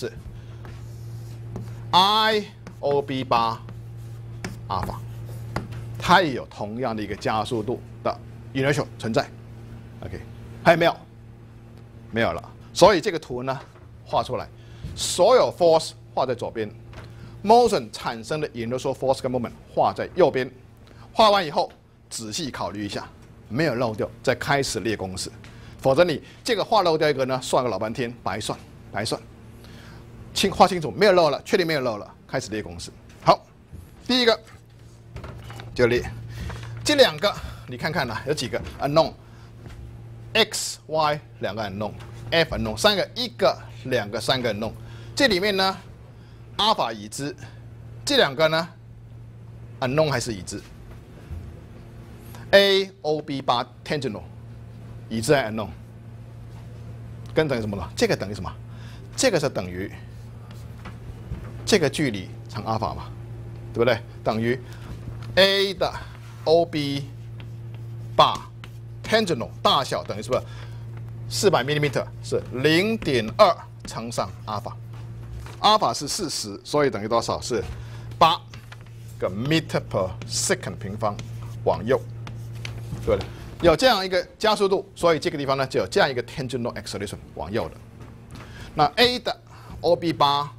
I O B 八阿尔法，它也有同样的一个加速度的 inertial 存在。OK， 还有没有？没有了。所以这个图呢画出来，所有 force 画在左边 ，motion 产生的 inertial force 跟 moment 画在右边。画完以后，仔细考虑一下，没有漏掉，再开始列公式。否则你这个画漏掉一个呢，算个老半天，白算白算。清画清楚，没有漏了，确定没有漏了，开始列公式。好，第一个就列这两个，你看看啦，有几个 unknown，x y 两个 unknown，f unknown 三个，一个两个三个 unknown。这里面呢，阿尔法已知，这两个呢 unknown 还是已知。A O B 八 tangential 已知还 unknown， 跟等于什么呢？这个等于什么？这个是等于这个距离乘阿尔法嘛，对不对？等于 A 的 O B 八 tangential 大小等于是不是四百 millimeter 是 零点二乘上阿尔法，阿尔法是四十，所以等于多少？是八个 meter per second 平方往右。对的，有这样一个加速度，所以这个地方呢就有这样一个 tangential acceleration 往右的。那 A 的 O B 八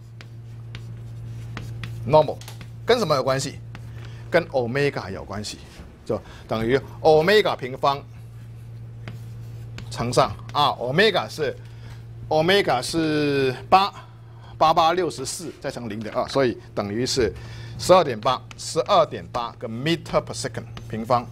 normal 跟什么有关系？跟 omega 有关系，就等于 omega 平方乘上啊 omega 是 omega 是八八八六十四再乘零点二，所以等于是十二点八十二点八个 meter per second 平方。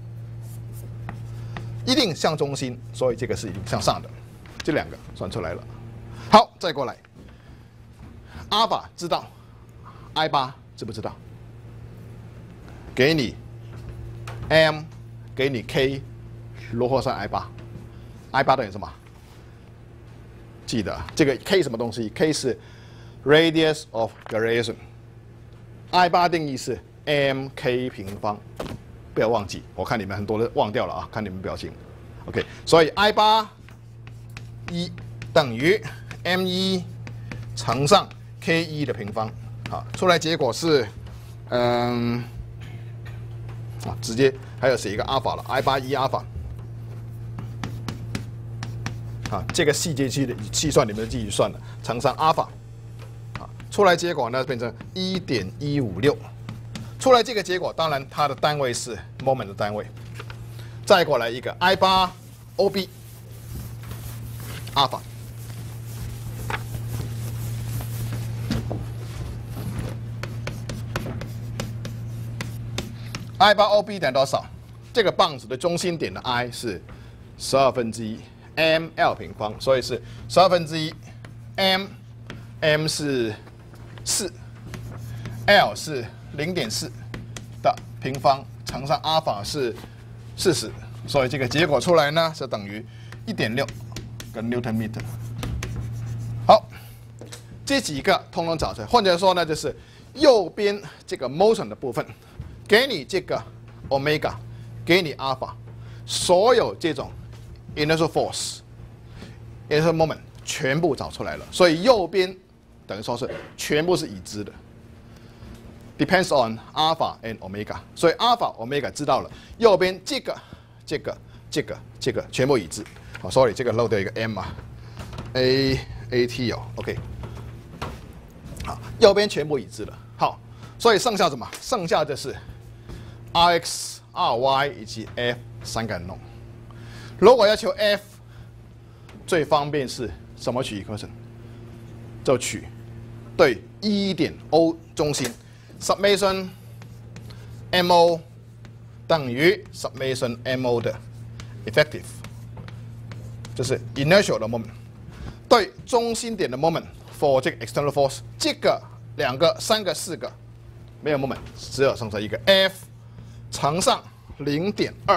一定向中心，所以这个是一定向上的，这两个算出来了。好，再过来，阿尔法知道 ，I 八知不知道？ 给你 m， 给你 k， 罗霍上 i 八 ，i 八等于什么？记得这个 k 什么东西 ？k 是 radius of gyration。i 八定义是 mk 平方，不要忘记。我看你们很多人忘掉了啊，看你们表情。OK， 所以 i 八一等于 m 一乘上 k 一的平方。好，出来结果是，嗯，啊，直接还有写一个阿法了 ，i 八一阿法。啊，这个细节区的计算你们自己算了，乘上阿法，啊，出来结果呢变成 一点一五六， 出来这个结果，当然它的单位是 moment 的单位，再过来一个 i 八 O B 阿法， i 八 O B 等于多少？这个棒子的中心点的 i 是十二分之一。m L 平方，所以是十二分之一 m m 是四 ，l 是零点四的平方乘上阿法是四十，所以这个结果出来呢是等于一点六个 Newton meter。好，这几个通通找出来，或者说呢就是右边这个 motion 的部分，给你这个 omega， 给你阿法，所有这种 inertial force、inertial moment 全部找出来了，所以右边等于说是全部是已知的 ，depends on alpha and omega。所以 alpha、omega 知道了，右边这个、这个、这个、这个全部已知。好 ，sorry， 这个漏掉一个 m 啊 ，a a t 哦 ，OK。好，右边全部已知了。好，所以剩下什么？剩下的是 r x、r y 以及 f 三个弄。如果要求 f， 最方便是什么取 equation？ 就取对一点 O 中心 summation mo 等于 summation mo 的 effective， 就是 inertial 的 moment 对中心点的 moment for 这个 external force， 这个两个、三个、四个没有 moment， 只有剩下一个 f 乘上 零点二。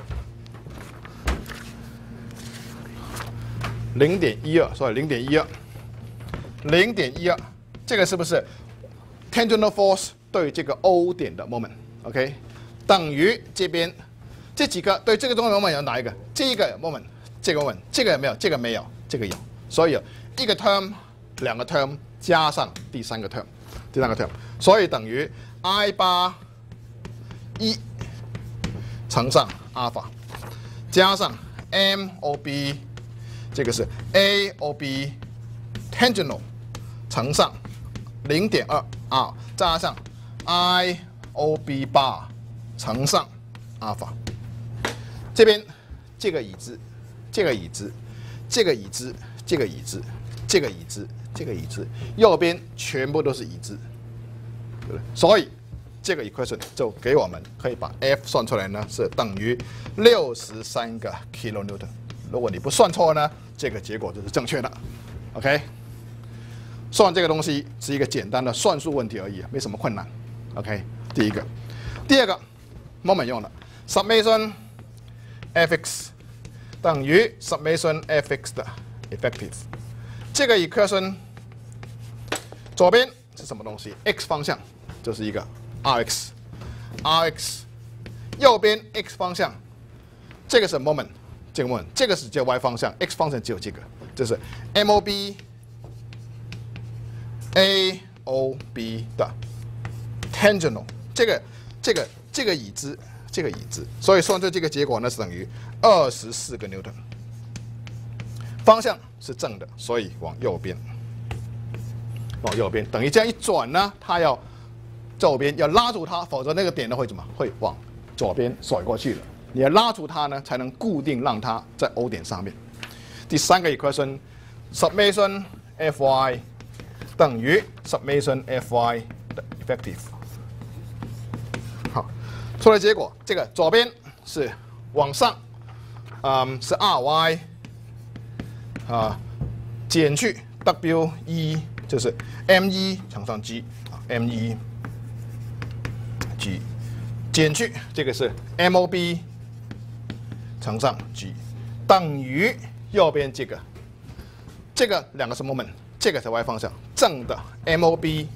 零点一二，所以零点一二，零点一二，这个是不是 tangential force 对这个 O 点的 moment？OK， 等于这边这几个对这个中间 moment 有哪一个？这一个有 moment， 这个 moment， 这个有没有？这个没有，这个有，所以有一个 term， 两个 term 加上第三个 term， 第三个 term， 所以等于 I 八一乘上 alpha 加上 M O B。这个是 A O B tangential 乘上 零点二 r 加上 I O B 八乘上 alpha。这边这个已知，这个已知，这个已知，这个已知，这个已知，这个已知，右边全部都是已知，对不对？所以这个 equation 就给我们可以把 F 算出来呢，是等于六十三个 kilonewton。如果你不算错呢，这个结果就是正确的。OK， 算这个东西是一个简单的算术问题而已，没什么困难。OK， 第一个，第二个 moment 用了 summation fx 等于 summation fx 的 effective。这个 equation 左边是什么东西 ？x 方向就是一个 rx，rx 右边 x 方向，这个是 moment。这个 moment， 这个是叫 y 方向 ，x 方向只有这个，就是 M O B A O B 的 tangential， 这个这个这个已知，这个已知，所以算出这个结果呢是等于二十四个 Newton。方向是正的，所以往右边，往右边，等于这样一转呢，它要右边要拉住它，否则那个点呢会怎么？会往左边甩过去了。你要拉住它呢，才能固定，让它在 O 点上面。第三个 equation summation Fy 等于 summation Fy 的 effective。好，出来结果，这个左边是往上，嗯，是 Ry 啊，减去 W 一就是 M 一乘上 G 啊 ，M 一 G 减去这个是 M O B 乘上 G 等于右边这个，这个两个是 moment， 这个是 y 方向，正的 M O B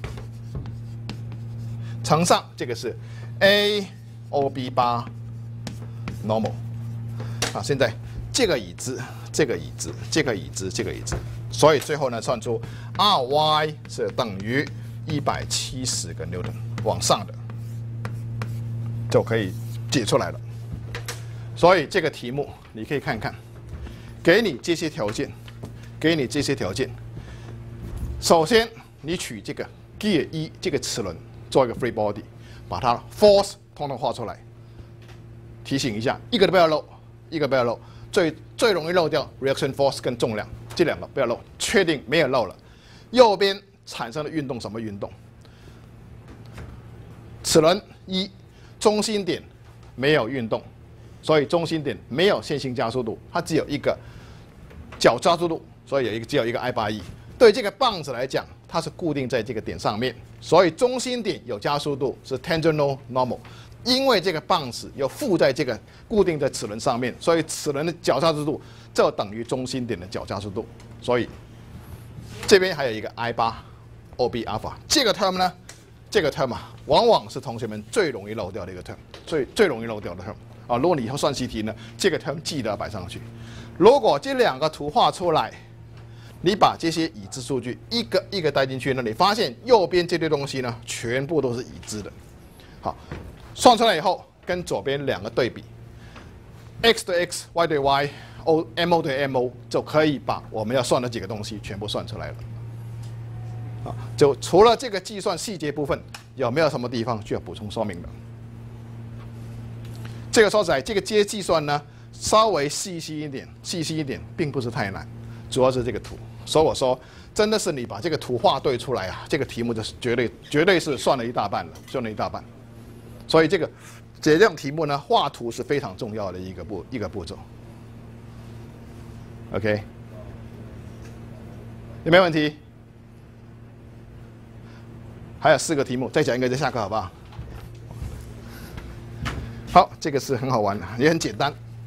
乘上这个是 A O B 八 normal 啊，现在这个已知，这个已知，这个已知，这个已知，所以最后呢算出 R Y 是等于一百七十个 Newton 往上的，就可以解出来了。所以这个题目你可以看看，给你这些条件，给你这些条件。首先你取这个 Gear 一这个齿轮做一个 free body， 把它 force 统统画出来。提醒一下，一个都不要漏，一个不要漏。最最容易漏掉 reaction force 跟重量这两个不要漏，确定没有漏了。右边产生的运动什么运动？齿轮一中心点没有运动，所以中心点没有线性加速度，它只有一个角加速度，所以有一个只有一个 I 八 E。对这个棒子来讲，它是固定在这个点上面，所以中心点有加速度是 tangential normal。因为这个棒子又附在这个固定的齿轮上面，所以齿轮的角加速度就等于中心点的角加速度。所以这边还有一个 I 八 O B alpha 这个 term 呢，这个 term 啊，往往是同学们最容易漏掉的一个 term， 最最容易漏掉的 term 啊。如果你以后算习题呢，这个 term 记得要摆上去。如果这两个图画出来，你把这些已知数据一个一个带进去呢，你发现右边这堆东西呢，全部都是已知的。好。算出来以后，跟左边两个对比 ，x 对 x，y 对 y，o，mo 对 mo， 就可以把我们要算的几个东西全部算出来了。啊，就除了这个计算细节部分，有没有什么地方需要补充说明的？这个说起来，这个阶计算呢，稍微细细一点，细细一点，并不是太难，主要是这个图。所以我说，真的是你把这个图画对出来啊，这个题目就是绝对绝对是算了一大半了，算了一大半。所以这个解这种题目呢，画图是非常重要的一个步一个步骤。OK， 有没有问题？还有四个题目，再讲一个再下课好不好？好，这个是很好玩的，也很简单。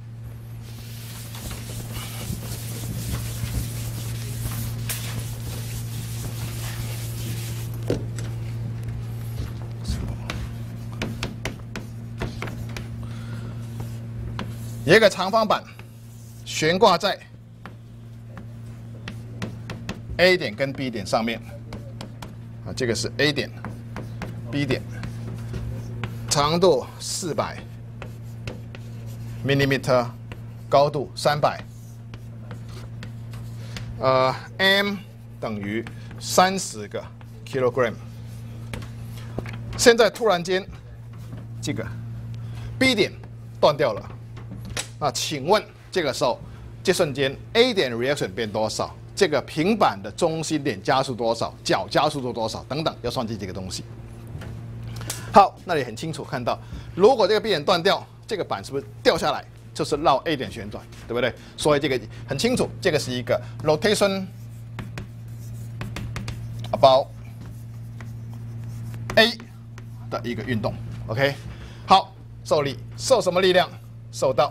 有一个长方板悬挂在 A 点跟 B 点上面，啊，这个是 A 点 ，B 点，长度四百 millimeter， 高度三百，呃 ，m 等于三十个 kilogram。现在突然间，这个 B 点断掉了。那请问这个时候，这瞬间 A 点 reaction 变多少？这个平板的中心点加速多少？角加速度多少？等等，要算这几个东西。好，那里很清楚看到，如果这个 B 点断掉，这个板是不是掉下来？就是绕 A 点旋转，对不对？所以这个很清楚，这个是一个 rotation about A 的一个运动。OK， 好，受力，受什么力量？受到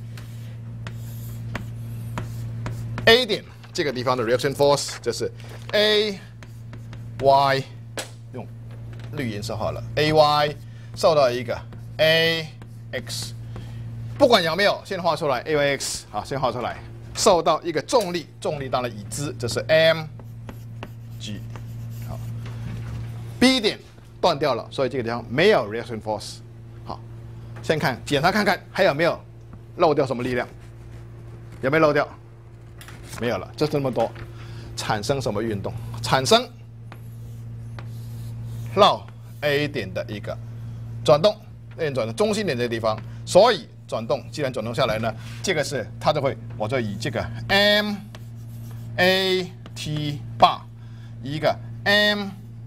A 点这个地方的 reaction force 就是 A Y， 用绿颜色好了 ，A Y 受到一个 A X， 不管有没有，先画出来 A Y X， 好，先画出来，受到一个重力，重力当然已知，这是 M G， 好 ，B 点断掉了，所以这个地方没有 reaction force， 好，先看检查看看还有没有漏掉什么力量，有没有漏掉？没有了，就这么多。产生什么运动？产生绕 A 点的一个转动 ，A 点转动中心点这个地方，所以转动，既然转动下来呢，这个是它就会，我就以这个 M A T 八，一个 M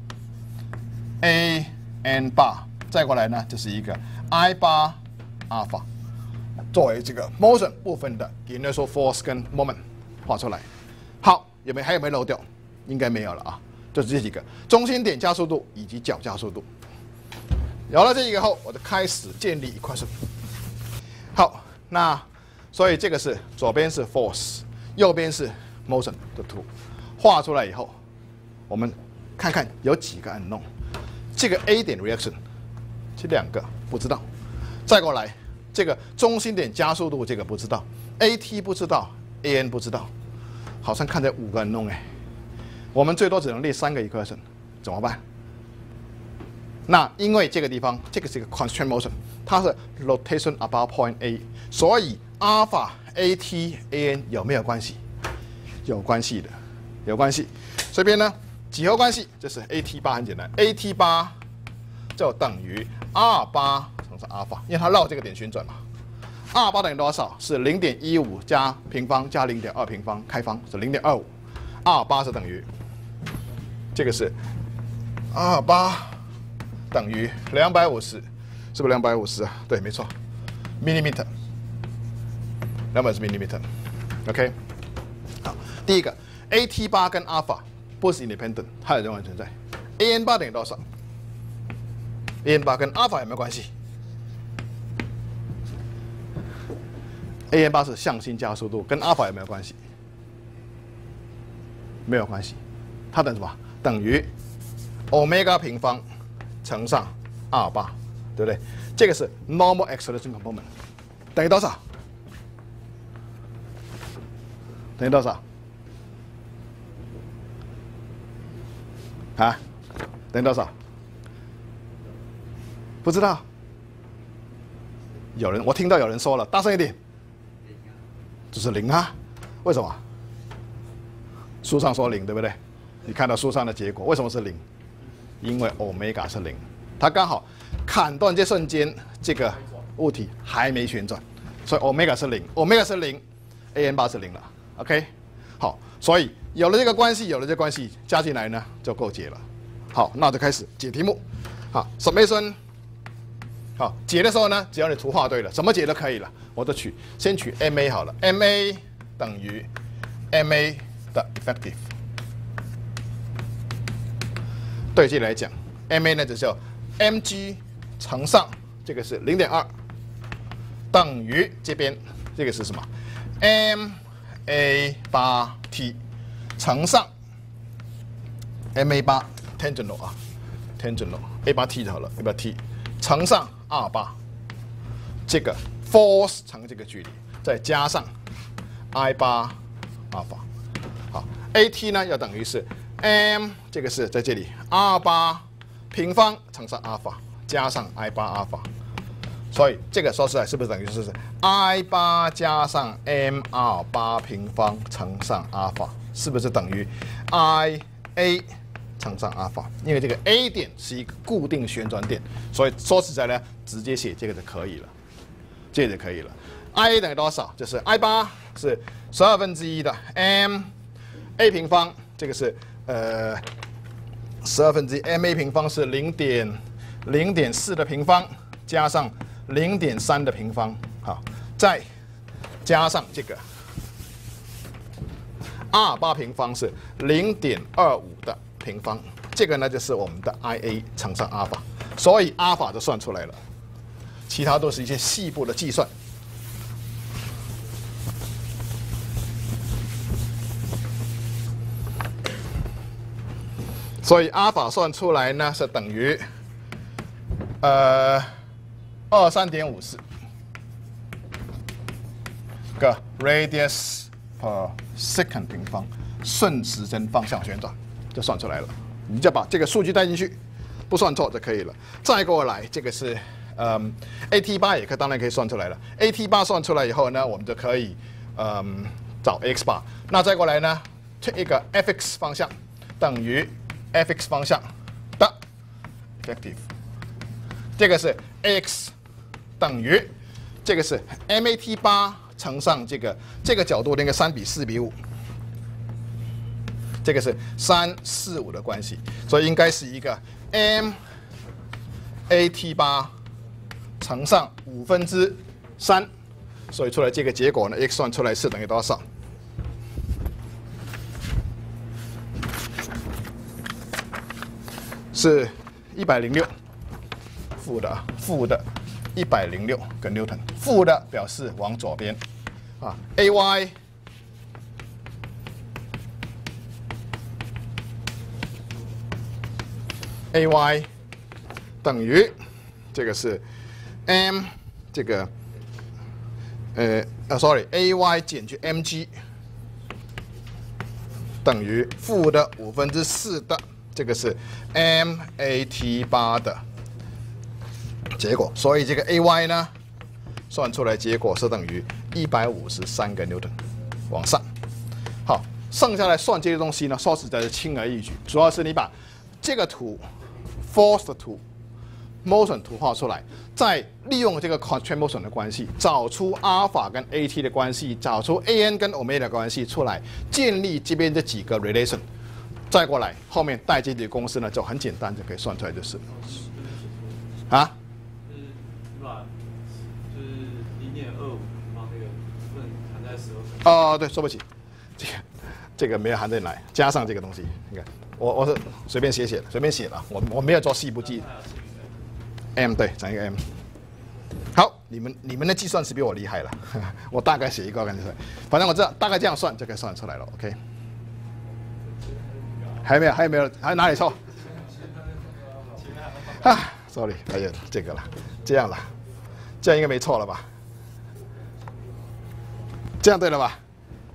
A N 八，再过来呢就是一个 I 八 alpha， 作为这个 motion 部分的 inertial force 跟 moment。画出来，好，有没有还有没有漏掉？应该没有了啊，就是这几个中心点加速度以及角加速度。 有了这个后，我就开始建立equation。好，那所以这个是左边是 force， 右边是 motion 的图，画出来以后，我们看看有几个 unknown。这个 A 点 reaction， 这两个不知道。再过来，这个中心点加速度这个不知道 ，A T 不知道 ，A N 不知道，好像看起来五个 unknown 哎。我们最多只能列三个 equation， 怎么办？那因为这个地方，这个是一个 constraint motion， 它是 rotation about point A， 所以 alpha A T A N 有没有关系？有关系的，有关系。这边呢，几何关系就是 A T 八很简单 ，A T 八就等于 R 八乘上 alpha， 因为它绕这个点旋转嘛。R 八等于多少？是 零点一五 加平方加 零点二 平方开方是 零点二五， R 八是等于这个是 R 八。等于两百五十，是不是两百五十啊？对，没错 ，millimeter， 两百是 millimeter，OK。好，第一个 A T 八跟 alpha 不是 independent， 它有永远存在。A N 八等于多少 ？A N 八跟 alpha 有没有关系 ？A N 八是向心加速度，跟 alpha 有没有关系？没有关系，它等于什么？等于 omega 平方。乘上 R 八，对不对？这个是 normal acceleration component， 等于多少？等于多少？啊？等于多少？不知道。有人，我听到有人说了，大声一点。就是零啊？为什么？书上说零，对不对？你看到书上的结果，为什么是零？因为 omega 是零，它刚好砍断这瞬间，这个物体还没旋转，所以 omega 是零 ，omega 是零 ，A N 八是零了 ，OK， 好，所以有了这个关系，有了这个关系加进来呢，就够解了。好，那我就开始解题目。好 ，summation， 好，解的时候呢，只要你图画对了，怎么解都可以了。我就取先取 M A 好了 ，M A 等于 M A 的 effective。对这里来讲 ，M A 呢就叫 M G 乘上这个是 零点二， 等于这边这个是什么 ？M A 八 T 乘上 M A 八 tangential 啊 ，tangential A 八 T 就好了 ，A 八 T 乘上 R 八，这个 force 乘这个距离，再加上 I 八 alpha， 好 ，A T 呢要等于是。M 这个是在这里 R 八平方乘上 alpha 加上 I 八 alpha， 所以这个说出来是不是等于就是 I 八加上 M R 八平方乘上 alpha 是不是等于 I A 乘上 alpha？ 因为这个 A 点是一个固定旋转点，所以说实在呢，直接写这个就可以了，这个就可以了。I A 等于多少？就是 I 八是十二分之一的 M A 平方，这个是。呃，十二分之一 M A 平方是零点零点四的平方，加上零点三的平方，好，再加上这个 R 八平方是零点二五的平方，这个呢就是我们的 I A 乘上 alpha， 所以 alpha 就算出来了，其他都是一些细部的计算。所以阿法算出来呢是等于，呃，二三点五四个 radius per second 平方，顺时针方向旋转就算出来了。你就把这个数据带进去，不算错就可以了。再过来，这个是嗯 A T 八也可当然可以算出来了。A T 八算出来以后呢，我们就可以嗯找 x 八。那再过来呢，这一个 f x 方向等于 f x 方向的 effective， 这个是 ax 等于这个是 M A T 八乘上这个这个角度那个三比四比五，这个是三四五的关系，所以应该是一个 M A T 八乘上五分之三，所以出来这个结果呢 ，x 算出来是等于多少？是一百零六负的负的一百零六个 Newton， 负的表示往左边啊 ，A Y A Y 等于这个是 M 这个呃啊 ，sorry A Y 减去 M G 等于负的五分之四的，这个是 M A T 八的结果，所以这个 A Y 呢，算出来结果是等于一百五十三个 Newton 往上。好，剩下来算这些东西呢，说实在是轻而易举，主要是你把这个图 force 的图 motion 图画出来，再利用这个 constraint motion 的关系，找出 alpha 跟 at 的关系，找出 an 跟 omega 的关系出来，建立这边这几个 relation， 再过来后面带这些公式呢，就很简单就可以算出来就是了。啊？ 就是你把就是零点二五方那个不能含在十二。 哦，对，说不起，这个这个没有含进来，加上这个东西，你看。我我是随便写写的，随便写的，我我没有做细部记。M 对，整一个 M。好，你们你们的计算是比我厉害了，我大概写一个感觉出来，反正我知道大概这样算就可以算出来了。OK。还有没有？还有没有？还有哪里错？啊 ，sorry， 还有这个了，这样了，这样应该没错了吧？这样对了吧？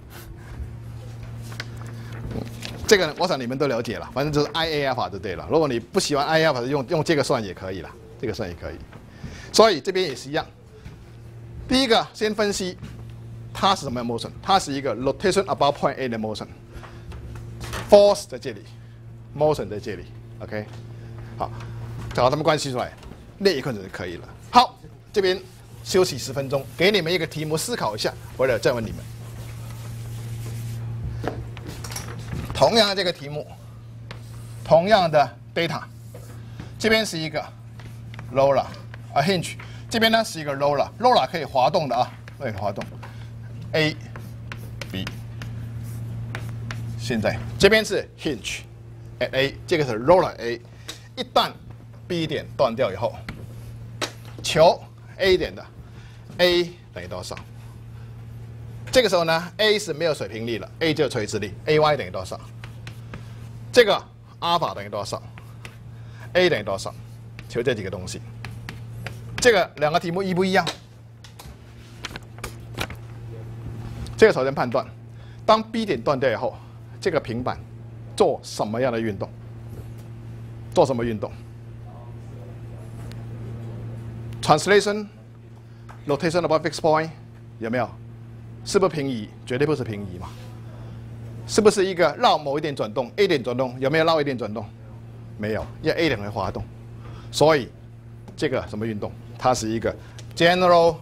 这个我想你们都了解了，反正就是 I A R 法就对了。如果你不喜欢 I A R 法，用用这个算也可以了，这个算也可以。所以这边也是一样。第一个先分析它是什么样的 motion， 它是一个 rotation about point A 的 motion，force 在这里 ，motion 在这里 ，OK， 好，找到它们关系出来，列一块就可以了。好，这边休息十分钟，给你们一个题目思考一下，回来再问你们。同样的这个题目，同样的 data， 这边是一个 roller 啊 hinge， 这边呢是一个 roller，roller 可以滑动的啊，可以滑动 A B。现在这边是 hinge at A， 这个是 roller A， 一旦 B 点断掉以后，求 A 点的 A 等于多少？这个时候呢 ，A 是没有水平力了 ，A 就是垂直力 ，A Y 等于多少？这个阿尔法等于多少 ？A 等于多少？求这几个东西。这个两个题目一不一样？这个首先判断，当 B 点断掉以后，这个平板做什么样的运动？做什么运动 ？Translation, rotation about fixed point， 有没有？是不是平移？绝对不是平移嘛。是不是一个绕某一点转动 ？A 点转动有没有绕一点转动？没有，因为 A 点会滑动，所以这个什么运动？它是一个 general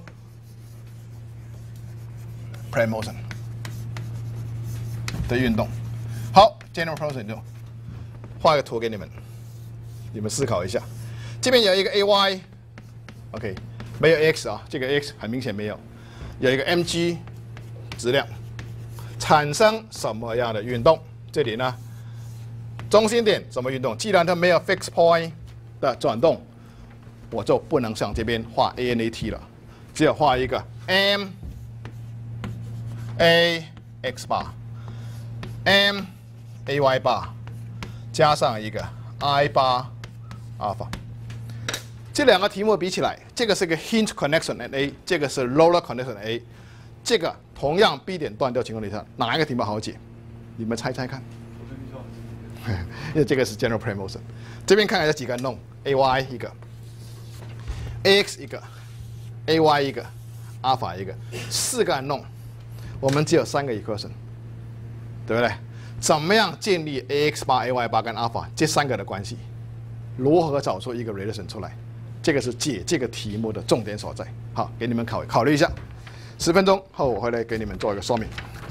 plane motion 的运动。好 ，general plane motion 运动，画一个图给你们，你们思考一下。这边有一个 A Y，OK， 没有 X 啊，这个 X 很明显没有，有一个 M G 质量。产生什么样的运动？这里呢，中心点什么运动？既然它没有 fixed point 的转动，我就不能像这边画 A N A T 了，只有画一个 M A X bar M A Y bar 加上一个 I bar alpha。这两个题目比起来，这个是个 hinge connection at A， 这个是 roller connection at A， 这个。同样 B 点断掉情况底下，哪一个题目好解？你们猜猜看。因为这个是 general plane motion。这边看看有几个弄 ，A Y 一个 ，A X 一个 ，A Y 一个 ，alpha 一个，四个弄，我们只有三个 equation， 对不对？怎么样建立 A X 八、A Y 八跟 alpha 这三个的关系？如何找出一个 relation 出来？这个是解这个题目的重点所在。好，给你们考考虑一下。十分钟后，我回来给你们做一个说明。